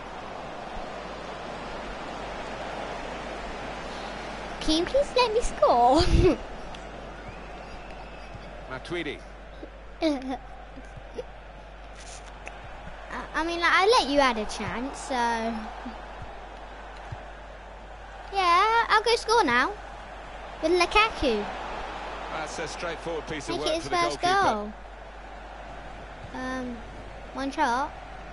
Can you please let me score? Matuidi. I mean, like, I let you add a chance, so yeah, I'll go score now with Lukaku. That's a straightforward piece of Make work it his for the first goalkeeper. goal. One shot.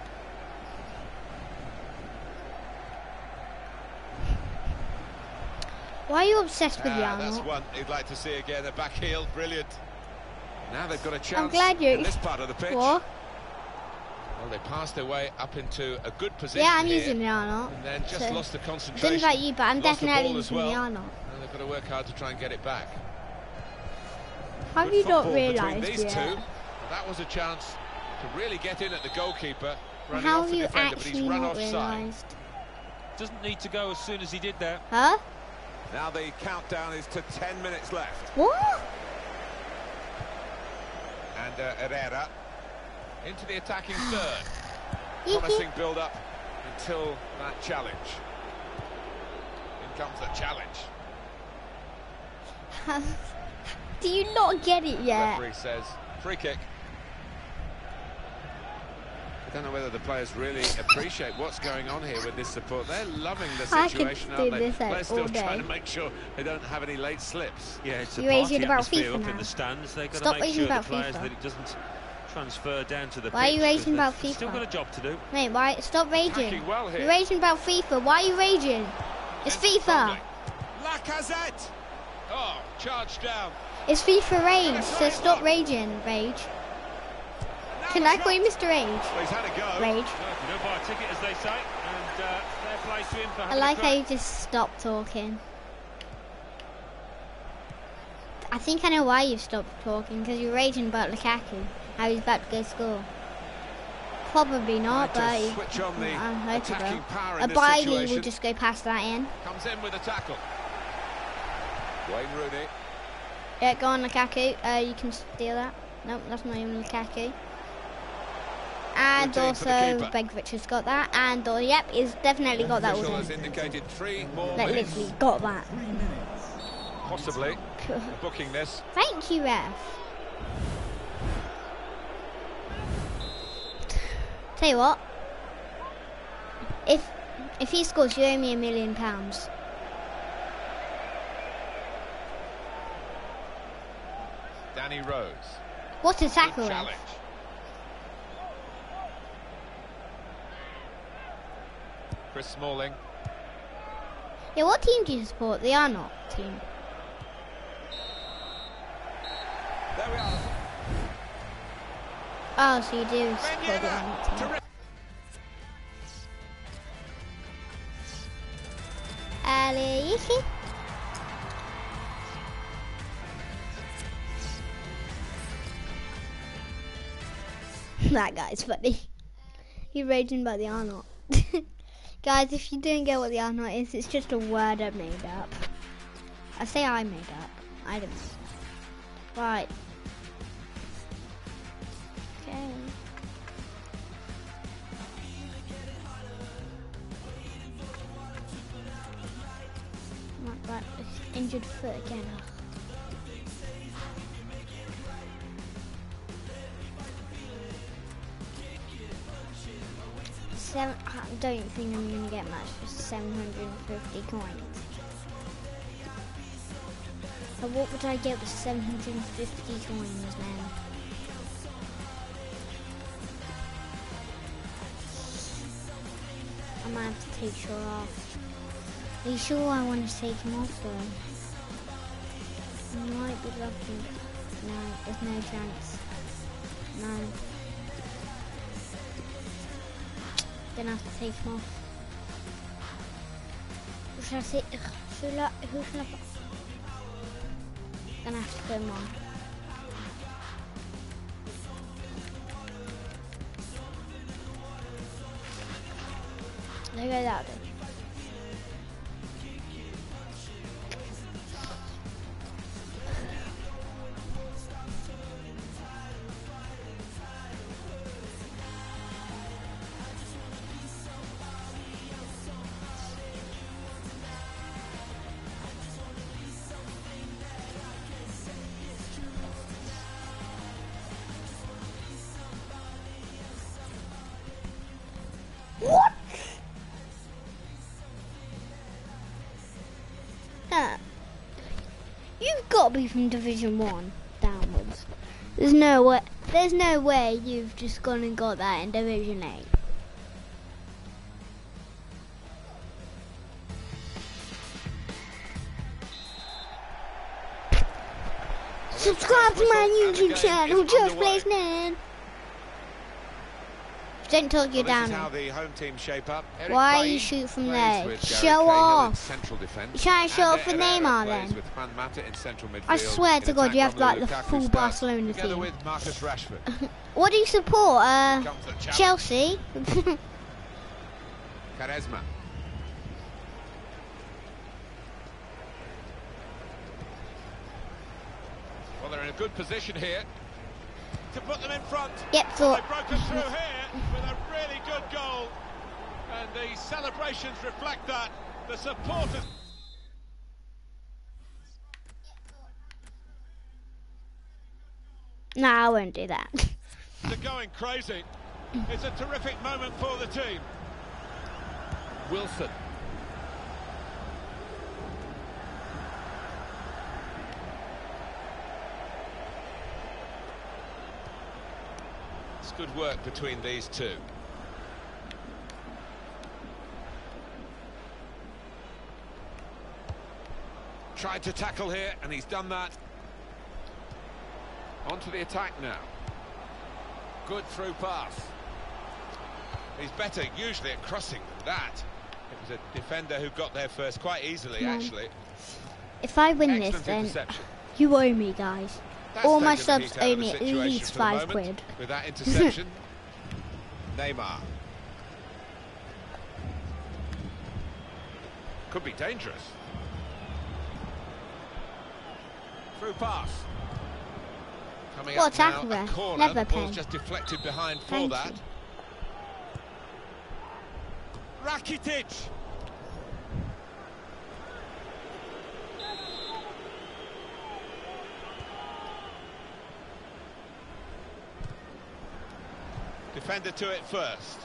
Why are you obsessed with the That's Arnold? one he'd like to see again. A back heel, brilliant. Now they've got a chance I'm glad you. in this part of the pitch. What? Well, they passed their way up into a good position. Yeah, I'm here, using the Arnold. and then just So, lost the I concentration. don't know about you, but I'm Lost the definitely ball as using well. the Arnold. Now they've got to work hard to try and get it back. How have Good you not football between realised these yet? two. That was a chance to really get in at the goalkeeper. Running How off have the you defender, but he's actually run not offside. realised? Doesn't need to go as soon as he did there. Huh? Now the countdown is to 10 minutes left. What? And Herrera into the attacking third. Promising build-up until that challenge. In comes the challenge. Do you not get it yet? The referee says free kick. I don't know whether the players really appreciate what's going on here with this support. They're loving the situation, aren't they? Players still trying to make sure they don't have any late slips. Yeah, it's a You're party about atmosphere FIFA up now. in the stands. They've got Stop to make sure the about players FIFA. that it doesn't transfer down to the Why are you pitch, raging 'cause about they've FIFA? Still got a job to do. Mate, why? Stop raging. Attacking well here. You're raging about FIFA. Why are you raging? It's FIFA. Lacazette. Oh, charged down. It's FIFA rage, so stop raging, Rage. Can I call you Mr. Rage? Well, he's had a go. Rage. If you don't buy a ticket, as they say, and fair play to him for I having like a how crack. you just stopped talking. I think I know why you've stopped talking, because you're raging about Lukaku, how he's about to go score. Probably not, but Right to switch on the I hope he attacking will. power A in this Bailey situation. will just go past that in. Comes in with a tackle. Wayne Rooney. Yeah, go on Lukaku. You can steal that. Nope, that's not even Lukaku. And Routine for the also keeper. Begovic has got that. And yep, he's definitely got that Official also. has indicated 3 more Like minutes. literally got that. Possibly booking this. Thank you, ref. Tell you what, if he scores, you owe me £1 million. Danny Rose. What a Good tackle, challenge. ref. Chris Smalling. Yeah, what team do you support? The Arnott team. There we are. Oh, so you do support the Arnott team. Terrific. Ali. That guy's funny. You're raging about the Arnott. Guys, if you didn't get what the Arnott is, it's just a word I made up. I say I made up. I don't. Right. Okay. Right, injured foot again. I don't think I'm going to get much for 750 coins. So what would I get with 750 coins, man? I might have to take Shaw off. Are you sure I want to take him off though? I might be lucky. No, there's no chance. No. Gonna have to take him off. Who should I say? Who should I? Gonna have to put him on. There you go, that way. What? You've got to be from Division 1 downwards. There's no way you've just gone and got that in Division 8. Subscribe to my YouTube channel, Just Plays Man. Don't talk you down. This is how the home team shape up. Eric Why Bailly you shoot from plays there? with Gary Show Cahill in off. central defence. You trying to show And off for Herrera Neymar plays then? with Juan Mata in central midfield. I swear to in God, you attack have like the Lukaku full start, Barcelona together team. with Marcus Rashford. What do you support? Comes the challenge. Chelsea. Quaresma. Well, they're in a good position here. to put them in front. Yep, thought. They've broken through here with a really good goal. And the celebrations reflect that. The supporters... No, I won't do that. They're going crazy. It's a terrific moment for the team. Wilson. It's good work between these two. Tried to tackle here, and he's done that. On to the attack now. Good through pass. He's better usually at crossing than that. It was a defender who got there first quite easily, actually. If I win this, then you owe me, guys. All my subs owe me at least £5. With that interception. Neymar. Could be dangerous. Through pass. Coming what up tackle now, there? a corner. Never The ball's pen. just deflected behind for Thank that. you. Rakitic. Defender to it first.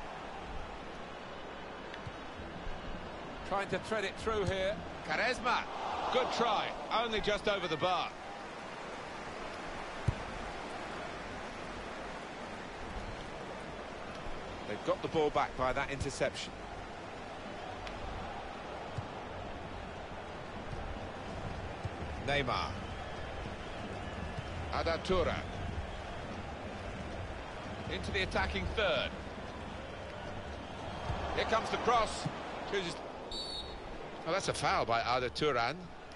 Trying to thread it through here. Quaresma. Good try. Only just over the bar. They've got the ball back by that interception. Neymar. Adatura. Into the attacking third. Here comes the cross. Oh, that's a foul by Arda Turan.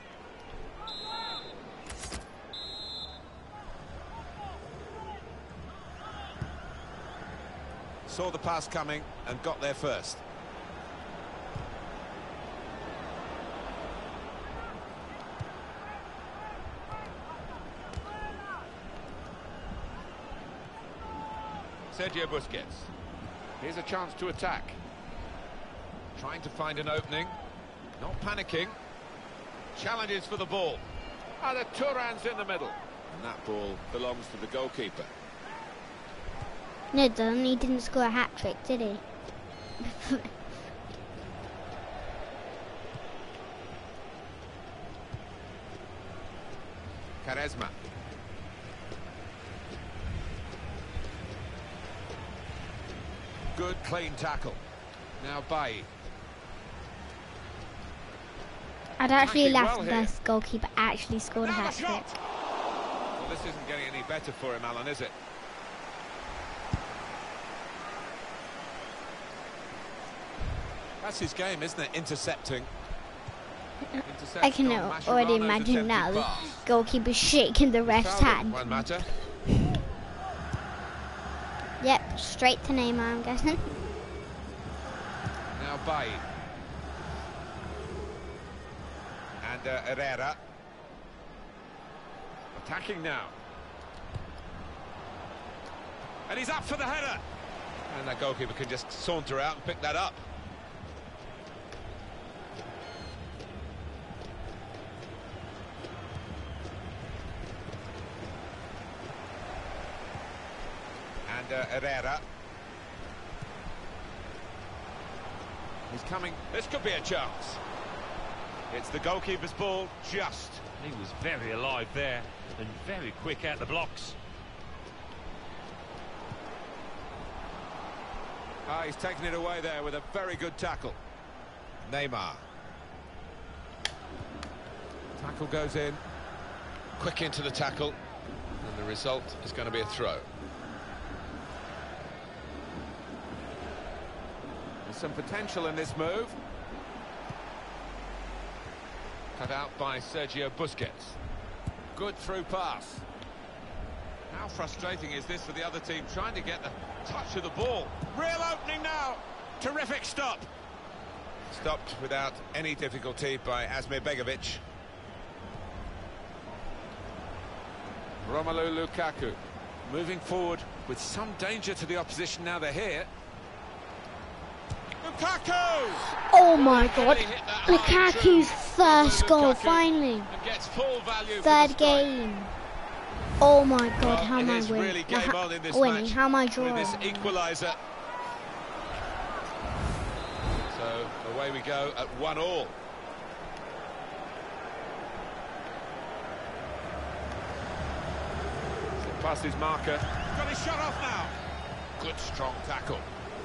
Saw the pass coming and got there first. Sergio Busquets. Here's a chance to attack. Trying to find an opening. Not panicking. Challenges for the ball. The Turan's in the middle. And that ball belongs to the goalkeeper. No, it doesn't. He didn't score a hat-trick, did he? Quaresma. Good, clean tackle. Now Bailly. I'd actually laugh well if this goalkeeper actually scored a hat-trick. Well, this isn't getting any better for him, Alan, is it? That's his game, isn't it? Intercepting. I can already imagine now the goalkeeper shaking the ref's hand. Won't matter. Yep, straight to Neymar, I'm guessing. Now Bailly. And Herrera. Attacking now. And he's up for the header. And that goalkeeper can just saunter out and pick that up. And Herrera. He's coming. This could be a chance. It's the goalkeeper's ball, just. He was very alive there and very quick out the blocks. He's taken it away there with a very good tackle. Neymar. Tackle goes in. Quick into the tackle. And the result is going to be a throw. There's some potential in this move. Cut out by Sergio Busquets. Good through pass. How frustrating is this for the other team, trying to get the touch of the ball. Real opening now. Terrific stop. Stopped without any difficulty by Asmir Begovic. Romelu Lukaku. Moving forward with some danger to the opposition now they're here. Lukaku! Oh my God! Lukaku's first goal, finally. Third game. Oh my God, how am I winning? How am I drawing? This equaliser. So away we go at 1-1. Past his marker. Got his shot off now. Good strong tackle.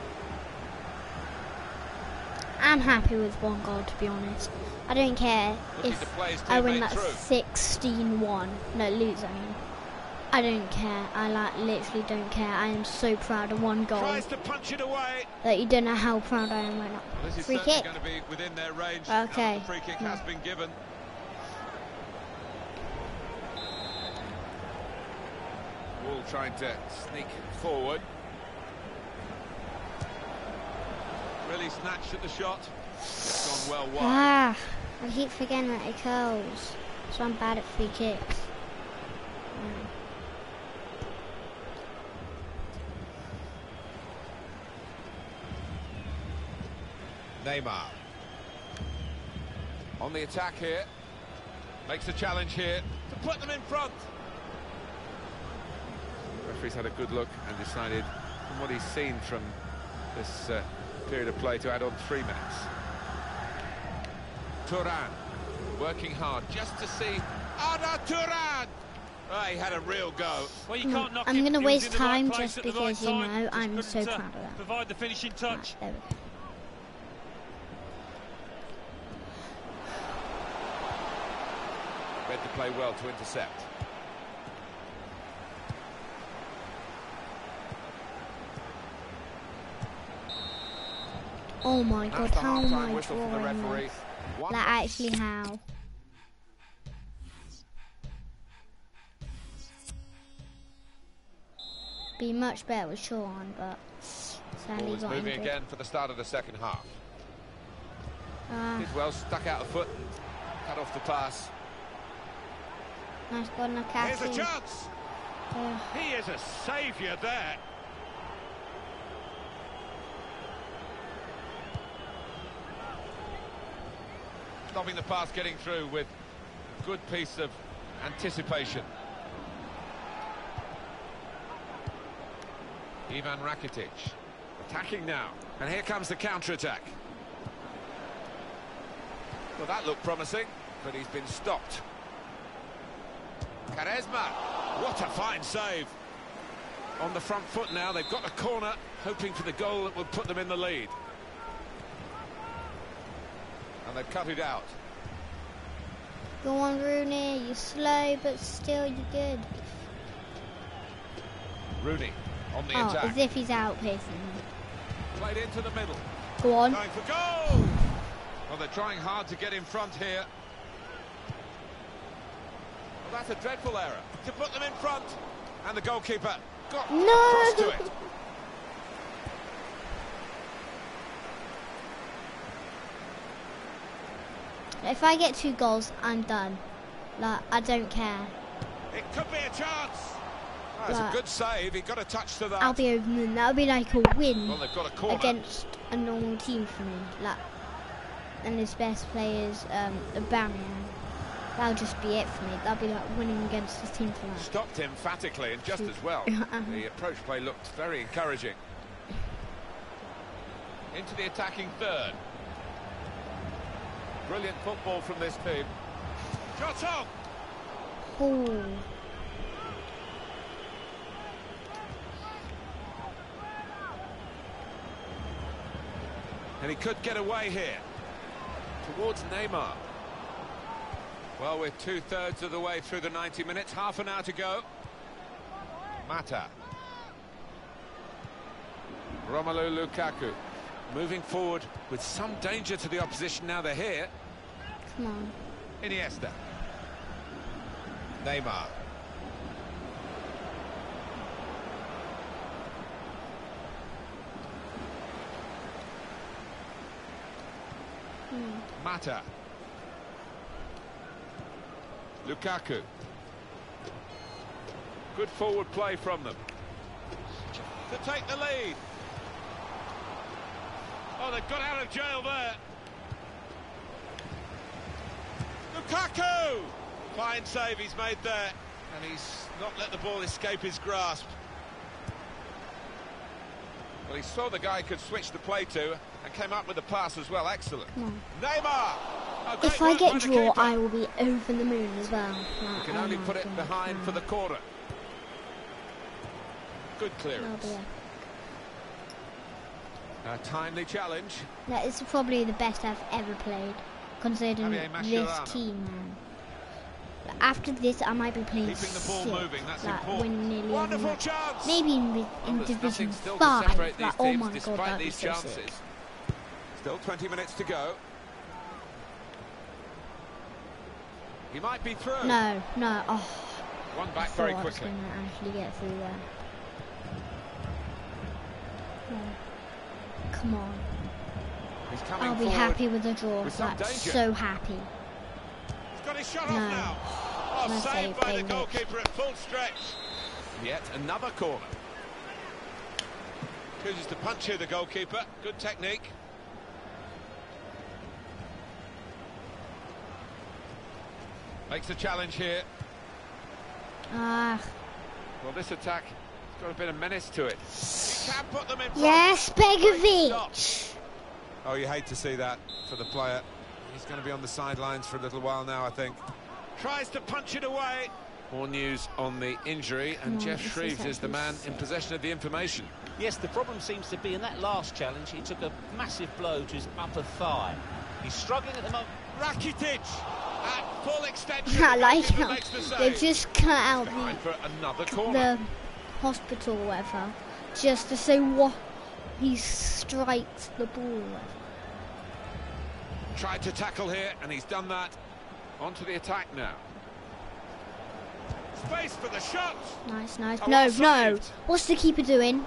I'm happy with 1 goal, to be honest. I don't care if I win that 16-1. No, lose, I mean. I don't care. I literally don't care. I am so proud of 1 goal. Tries to punch it away. That you don't know how proud I am right now. Well, this is free kick. Going to be within their range. Okay. The free kick has been given. Wall trying to sneak forward. Really snatched at the shot. It's gone well wide. Ah, I keep forgetting that it curls. So I'm bad at free kicks. Neymar on the attack here, makes a challenge here to put them in front. The referee's had a good look and decided, from what he's seen from this period of play, to add on 3 minutes. Turan working hard just to see Arda Turan. Oh, he had a real go. Well, you can't knock I'm him. going to waste He was in the time right place just at the because, right you time. know, I'm Just so couldn't, proud of that. Provide the finishing touch. Right, there we go. Read the play well to intercept. Oh my God, how am I Whistle from the drawing referee. this? Like, actually how? Be much better with Sean, but sadly Ball is got moving injured. again for the start of the second half. Ah, Did well, stuck out a foot, cut off the pass. nice goal, Here's a Lukaku. chance. He is a saviour there. Stopping the pass getting through with a good piece of anticipation. Ivan Rakitic attacking now, and here comes the counter-attack. Well, that looked promising, but he's been stopped. Quaresma, what a fine save. On the front foot now, they've got a corner, hoping for the goal that will put them in the lead. And they've cut it out. Go on, Rooney, you're slow, but still you're good. Rooney on the Oh, attack. as if he's outpacing me. Played into the middle. Go on. Going for goal! Well, they're trying hard to get in front here. Well, that's a dreadful error. To put them in front. And the goalkeeper got across to it. If I get 2 goals, I'm done. Like, I don't care. It could be a chance. That's a good save. He got a touch to that. I'll be over the moon. That'll be like a win Well, they've got a corner against a normal team for me. Like, and his best players, Aubameyang. That'll just be it for me. That'll be like winning against his team for that. Stopped him emphatically and just as well. The approach play looked very encouraging. Into the attacking third. Brilliant football from this team. Shot on! Oh. And he could get away here. Towards Neymar. Well, we're 2/3 of the way through the 90 minutes. Half an hour to go. Mata. Romelu Lukaku. Moving forward with some danger to the opposition now they're here. Come on. Iniesta. Neymar. Mata. Lukaku. Good forward play from them. To take the lead. Oh, they've got out of jail there. Lukaku! Fine save he's made there. And he's not let the ball escape his grasp. Well, he saw the guy could switch the play to and came up with the pass as well. Excellent. Neymar! If I get draw, I will be over the moon as well. You can only put it behind for the corner. Good clearance. A timely challenge. That is probably the best I've ever played, considering this team, man. But after this, I might be playing keeping the ball moving, that's like important. Nearly wonderful chance. Maybe in Division 5. Like, oh my God, that'd be so sick. Still 20 minutes to go. He might be through. No. Oh. One back very quickly. I was going to actually get through there. Come on. He's coming I'll be happy with the draw. Like, so happy. He's got his shot off now. Oh, saved by the goalkeeper at full stretch. Yet another corner. Chooses to punch here, the goalkeeper. Good technique. Makes a challenge here. Well, this attack has got a bit of menace to it. He can put them in front. Yes, Begovic. Oh, you hate to see that for the player. He's going to be on the sidelines for a little while now, I think. Tries to punch it away. More news on the injury, and Jeff Shreves is the man in possession of the information. Yes, the problem seems to be in that last challenge, he took a massive blow to his upper thigh. He's struggling at the moment. Rakitic at full extension. I like how they just cut out the hospital or whatever, just to say what he strikes the ball. Tried to tackle here, and he's done that. Onto the attack now. Space for the shot. Nice. No. What's the keeper doing?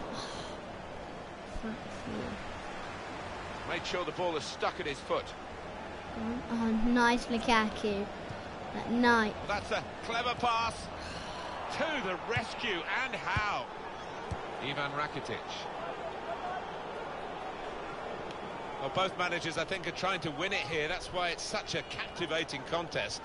Made sure the ball is stuck at his foot. Oh, nice Lukaku. Nice. Well, that's a clever pass. To the rescue, and how? Ivan Rakitic. Well, both managers, I think, are trying to win it here. That's why it's such a captivating contest.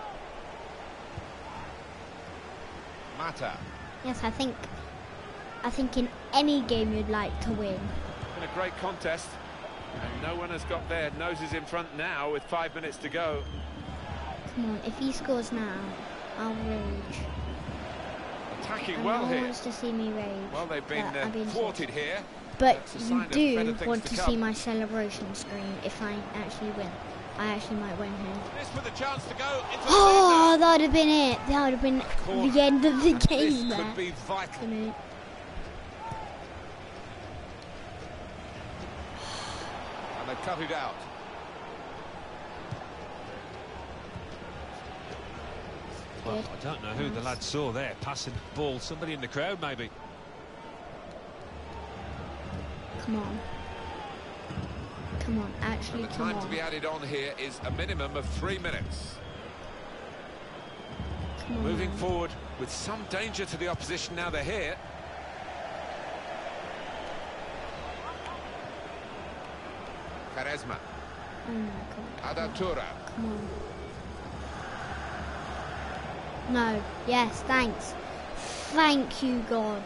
Mata. Yes, I think in any game you'd like to win. Been a great contest, and no one has got their noses in front now with 5 minutes to go. Come on, if he scores now, I'll rage. Attacking well here. No one wants to see me rage. Well, they've been thwarted here. But you do want to see my celebration screen if I actually win. I actually might win here. This with a chance to go into oh, that would have been it. That would have been the end of the game. This could be vital. And they cut it out. Well, I don't know who the lad saw there passing the ball. Somebody in the crowd, maybe. Come on, actually, and the time to be added on here is a minimum of 3 minutes. Moving forward with some danger to the opposition now they're here. Quaresma. Oh my God. Adatura. Come on. No. Yes, thanks. Thank you, God.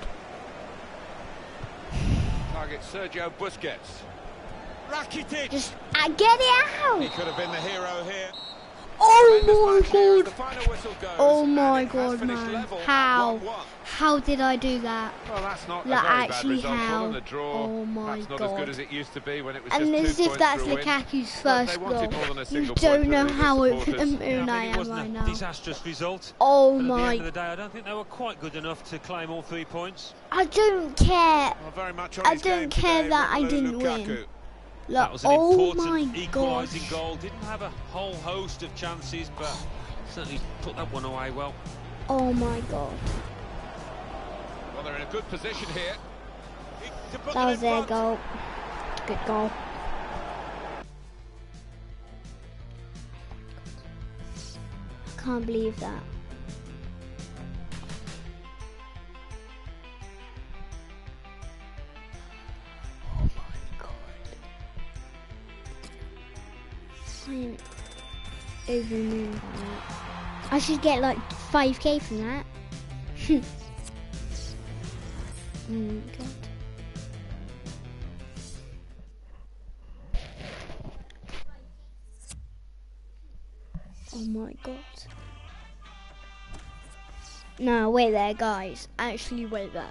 Target Sergio Busquets. Rakitic. Just get it out. He could have been the hero here. Oh my God. The final whistle goes, oh my God, man. How? 1-1. How did I do that? Well, that's not like, a very actually bad result. How? The draw. Oh my That's not God. as good as it used to be when it was and just 2 as if points that's for a win. Lukaku's first goal. You don't know how over the moon I am right now. Disastrous result. Oh but my. At the end of the day, I don't think they were quite good enough to claim all 3 points. I don't care. Well, very much on I his don't game care today, that I Romelu didn't Lukaku. win. Look, That was an oh important my equalising gosh. goal. Didn't have a whole host of chances, but certainly put that one away well. Oh my God. Well, they're in a good position here. That was their goal. Good goal. I can't believe that. I'm over the moon by that. I should get like 5k from that. Oh god. Oh my god. No, wait there, guys. Actually, wait there.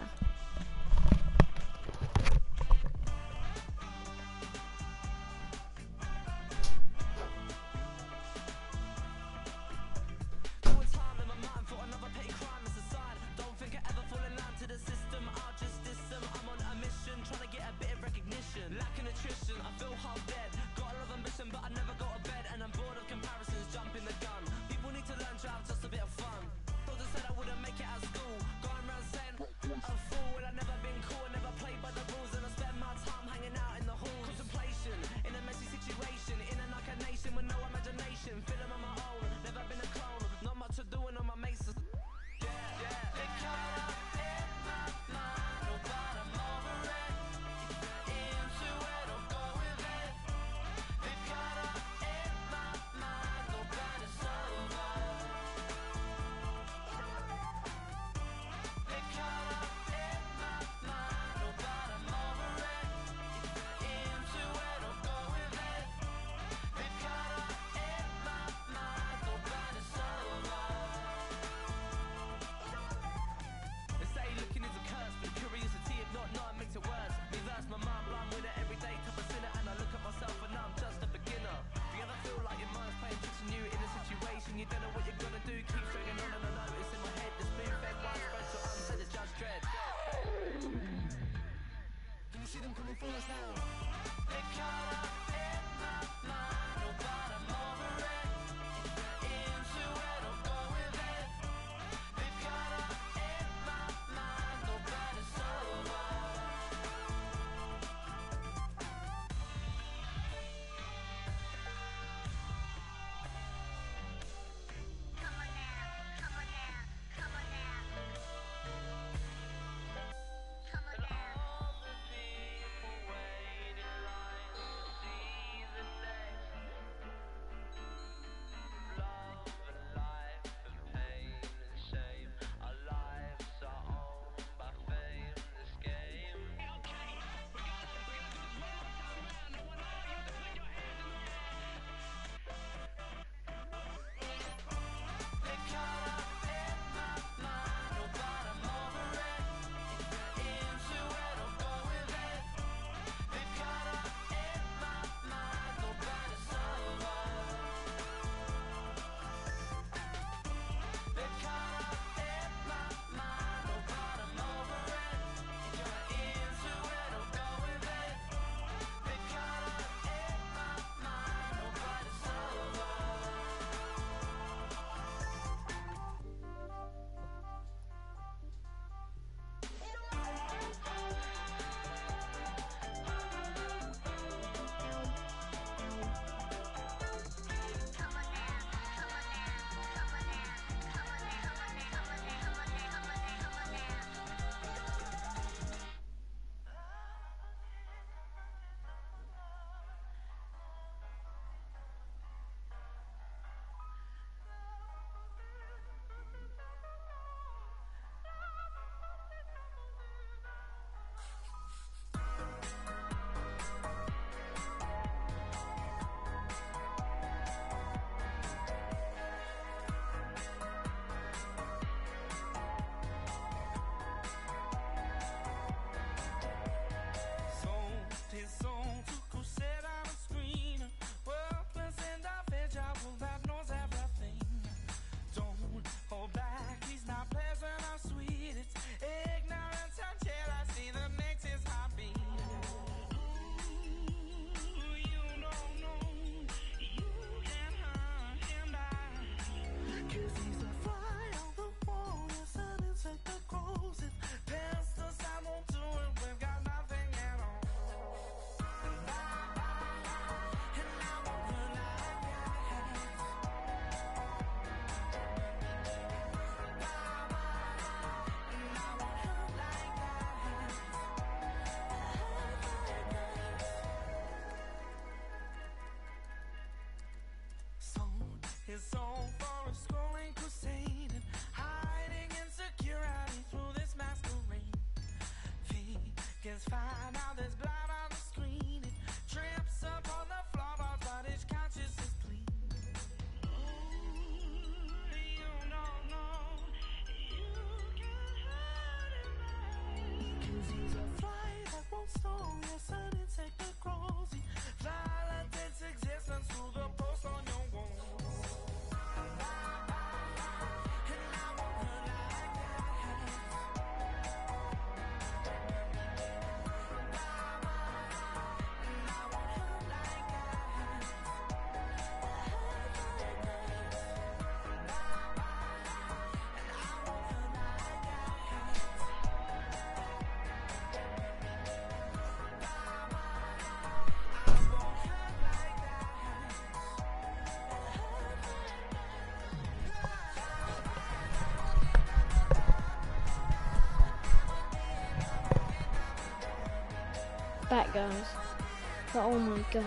back, guys. But oh my god.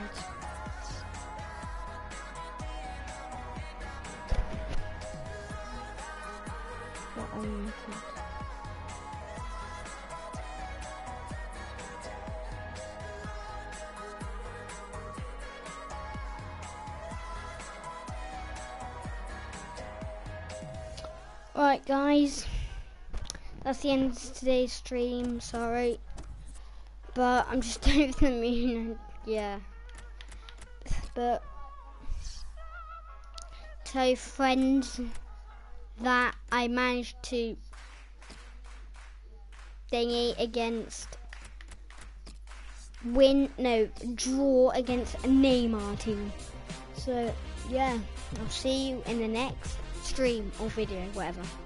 But oh my god. Right, guys. That's the end of today's stream, sorry. But I'm just over the moon, yeah. But tell your friends that I managed to draw against a Neymar team. So yeah, I'll see you in the next stream or video, whatever.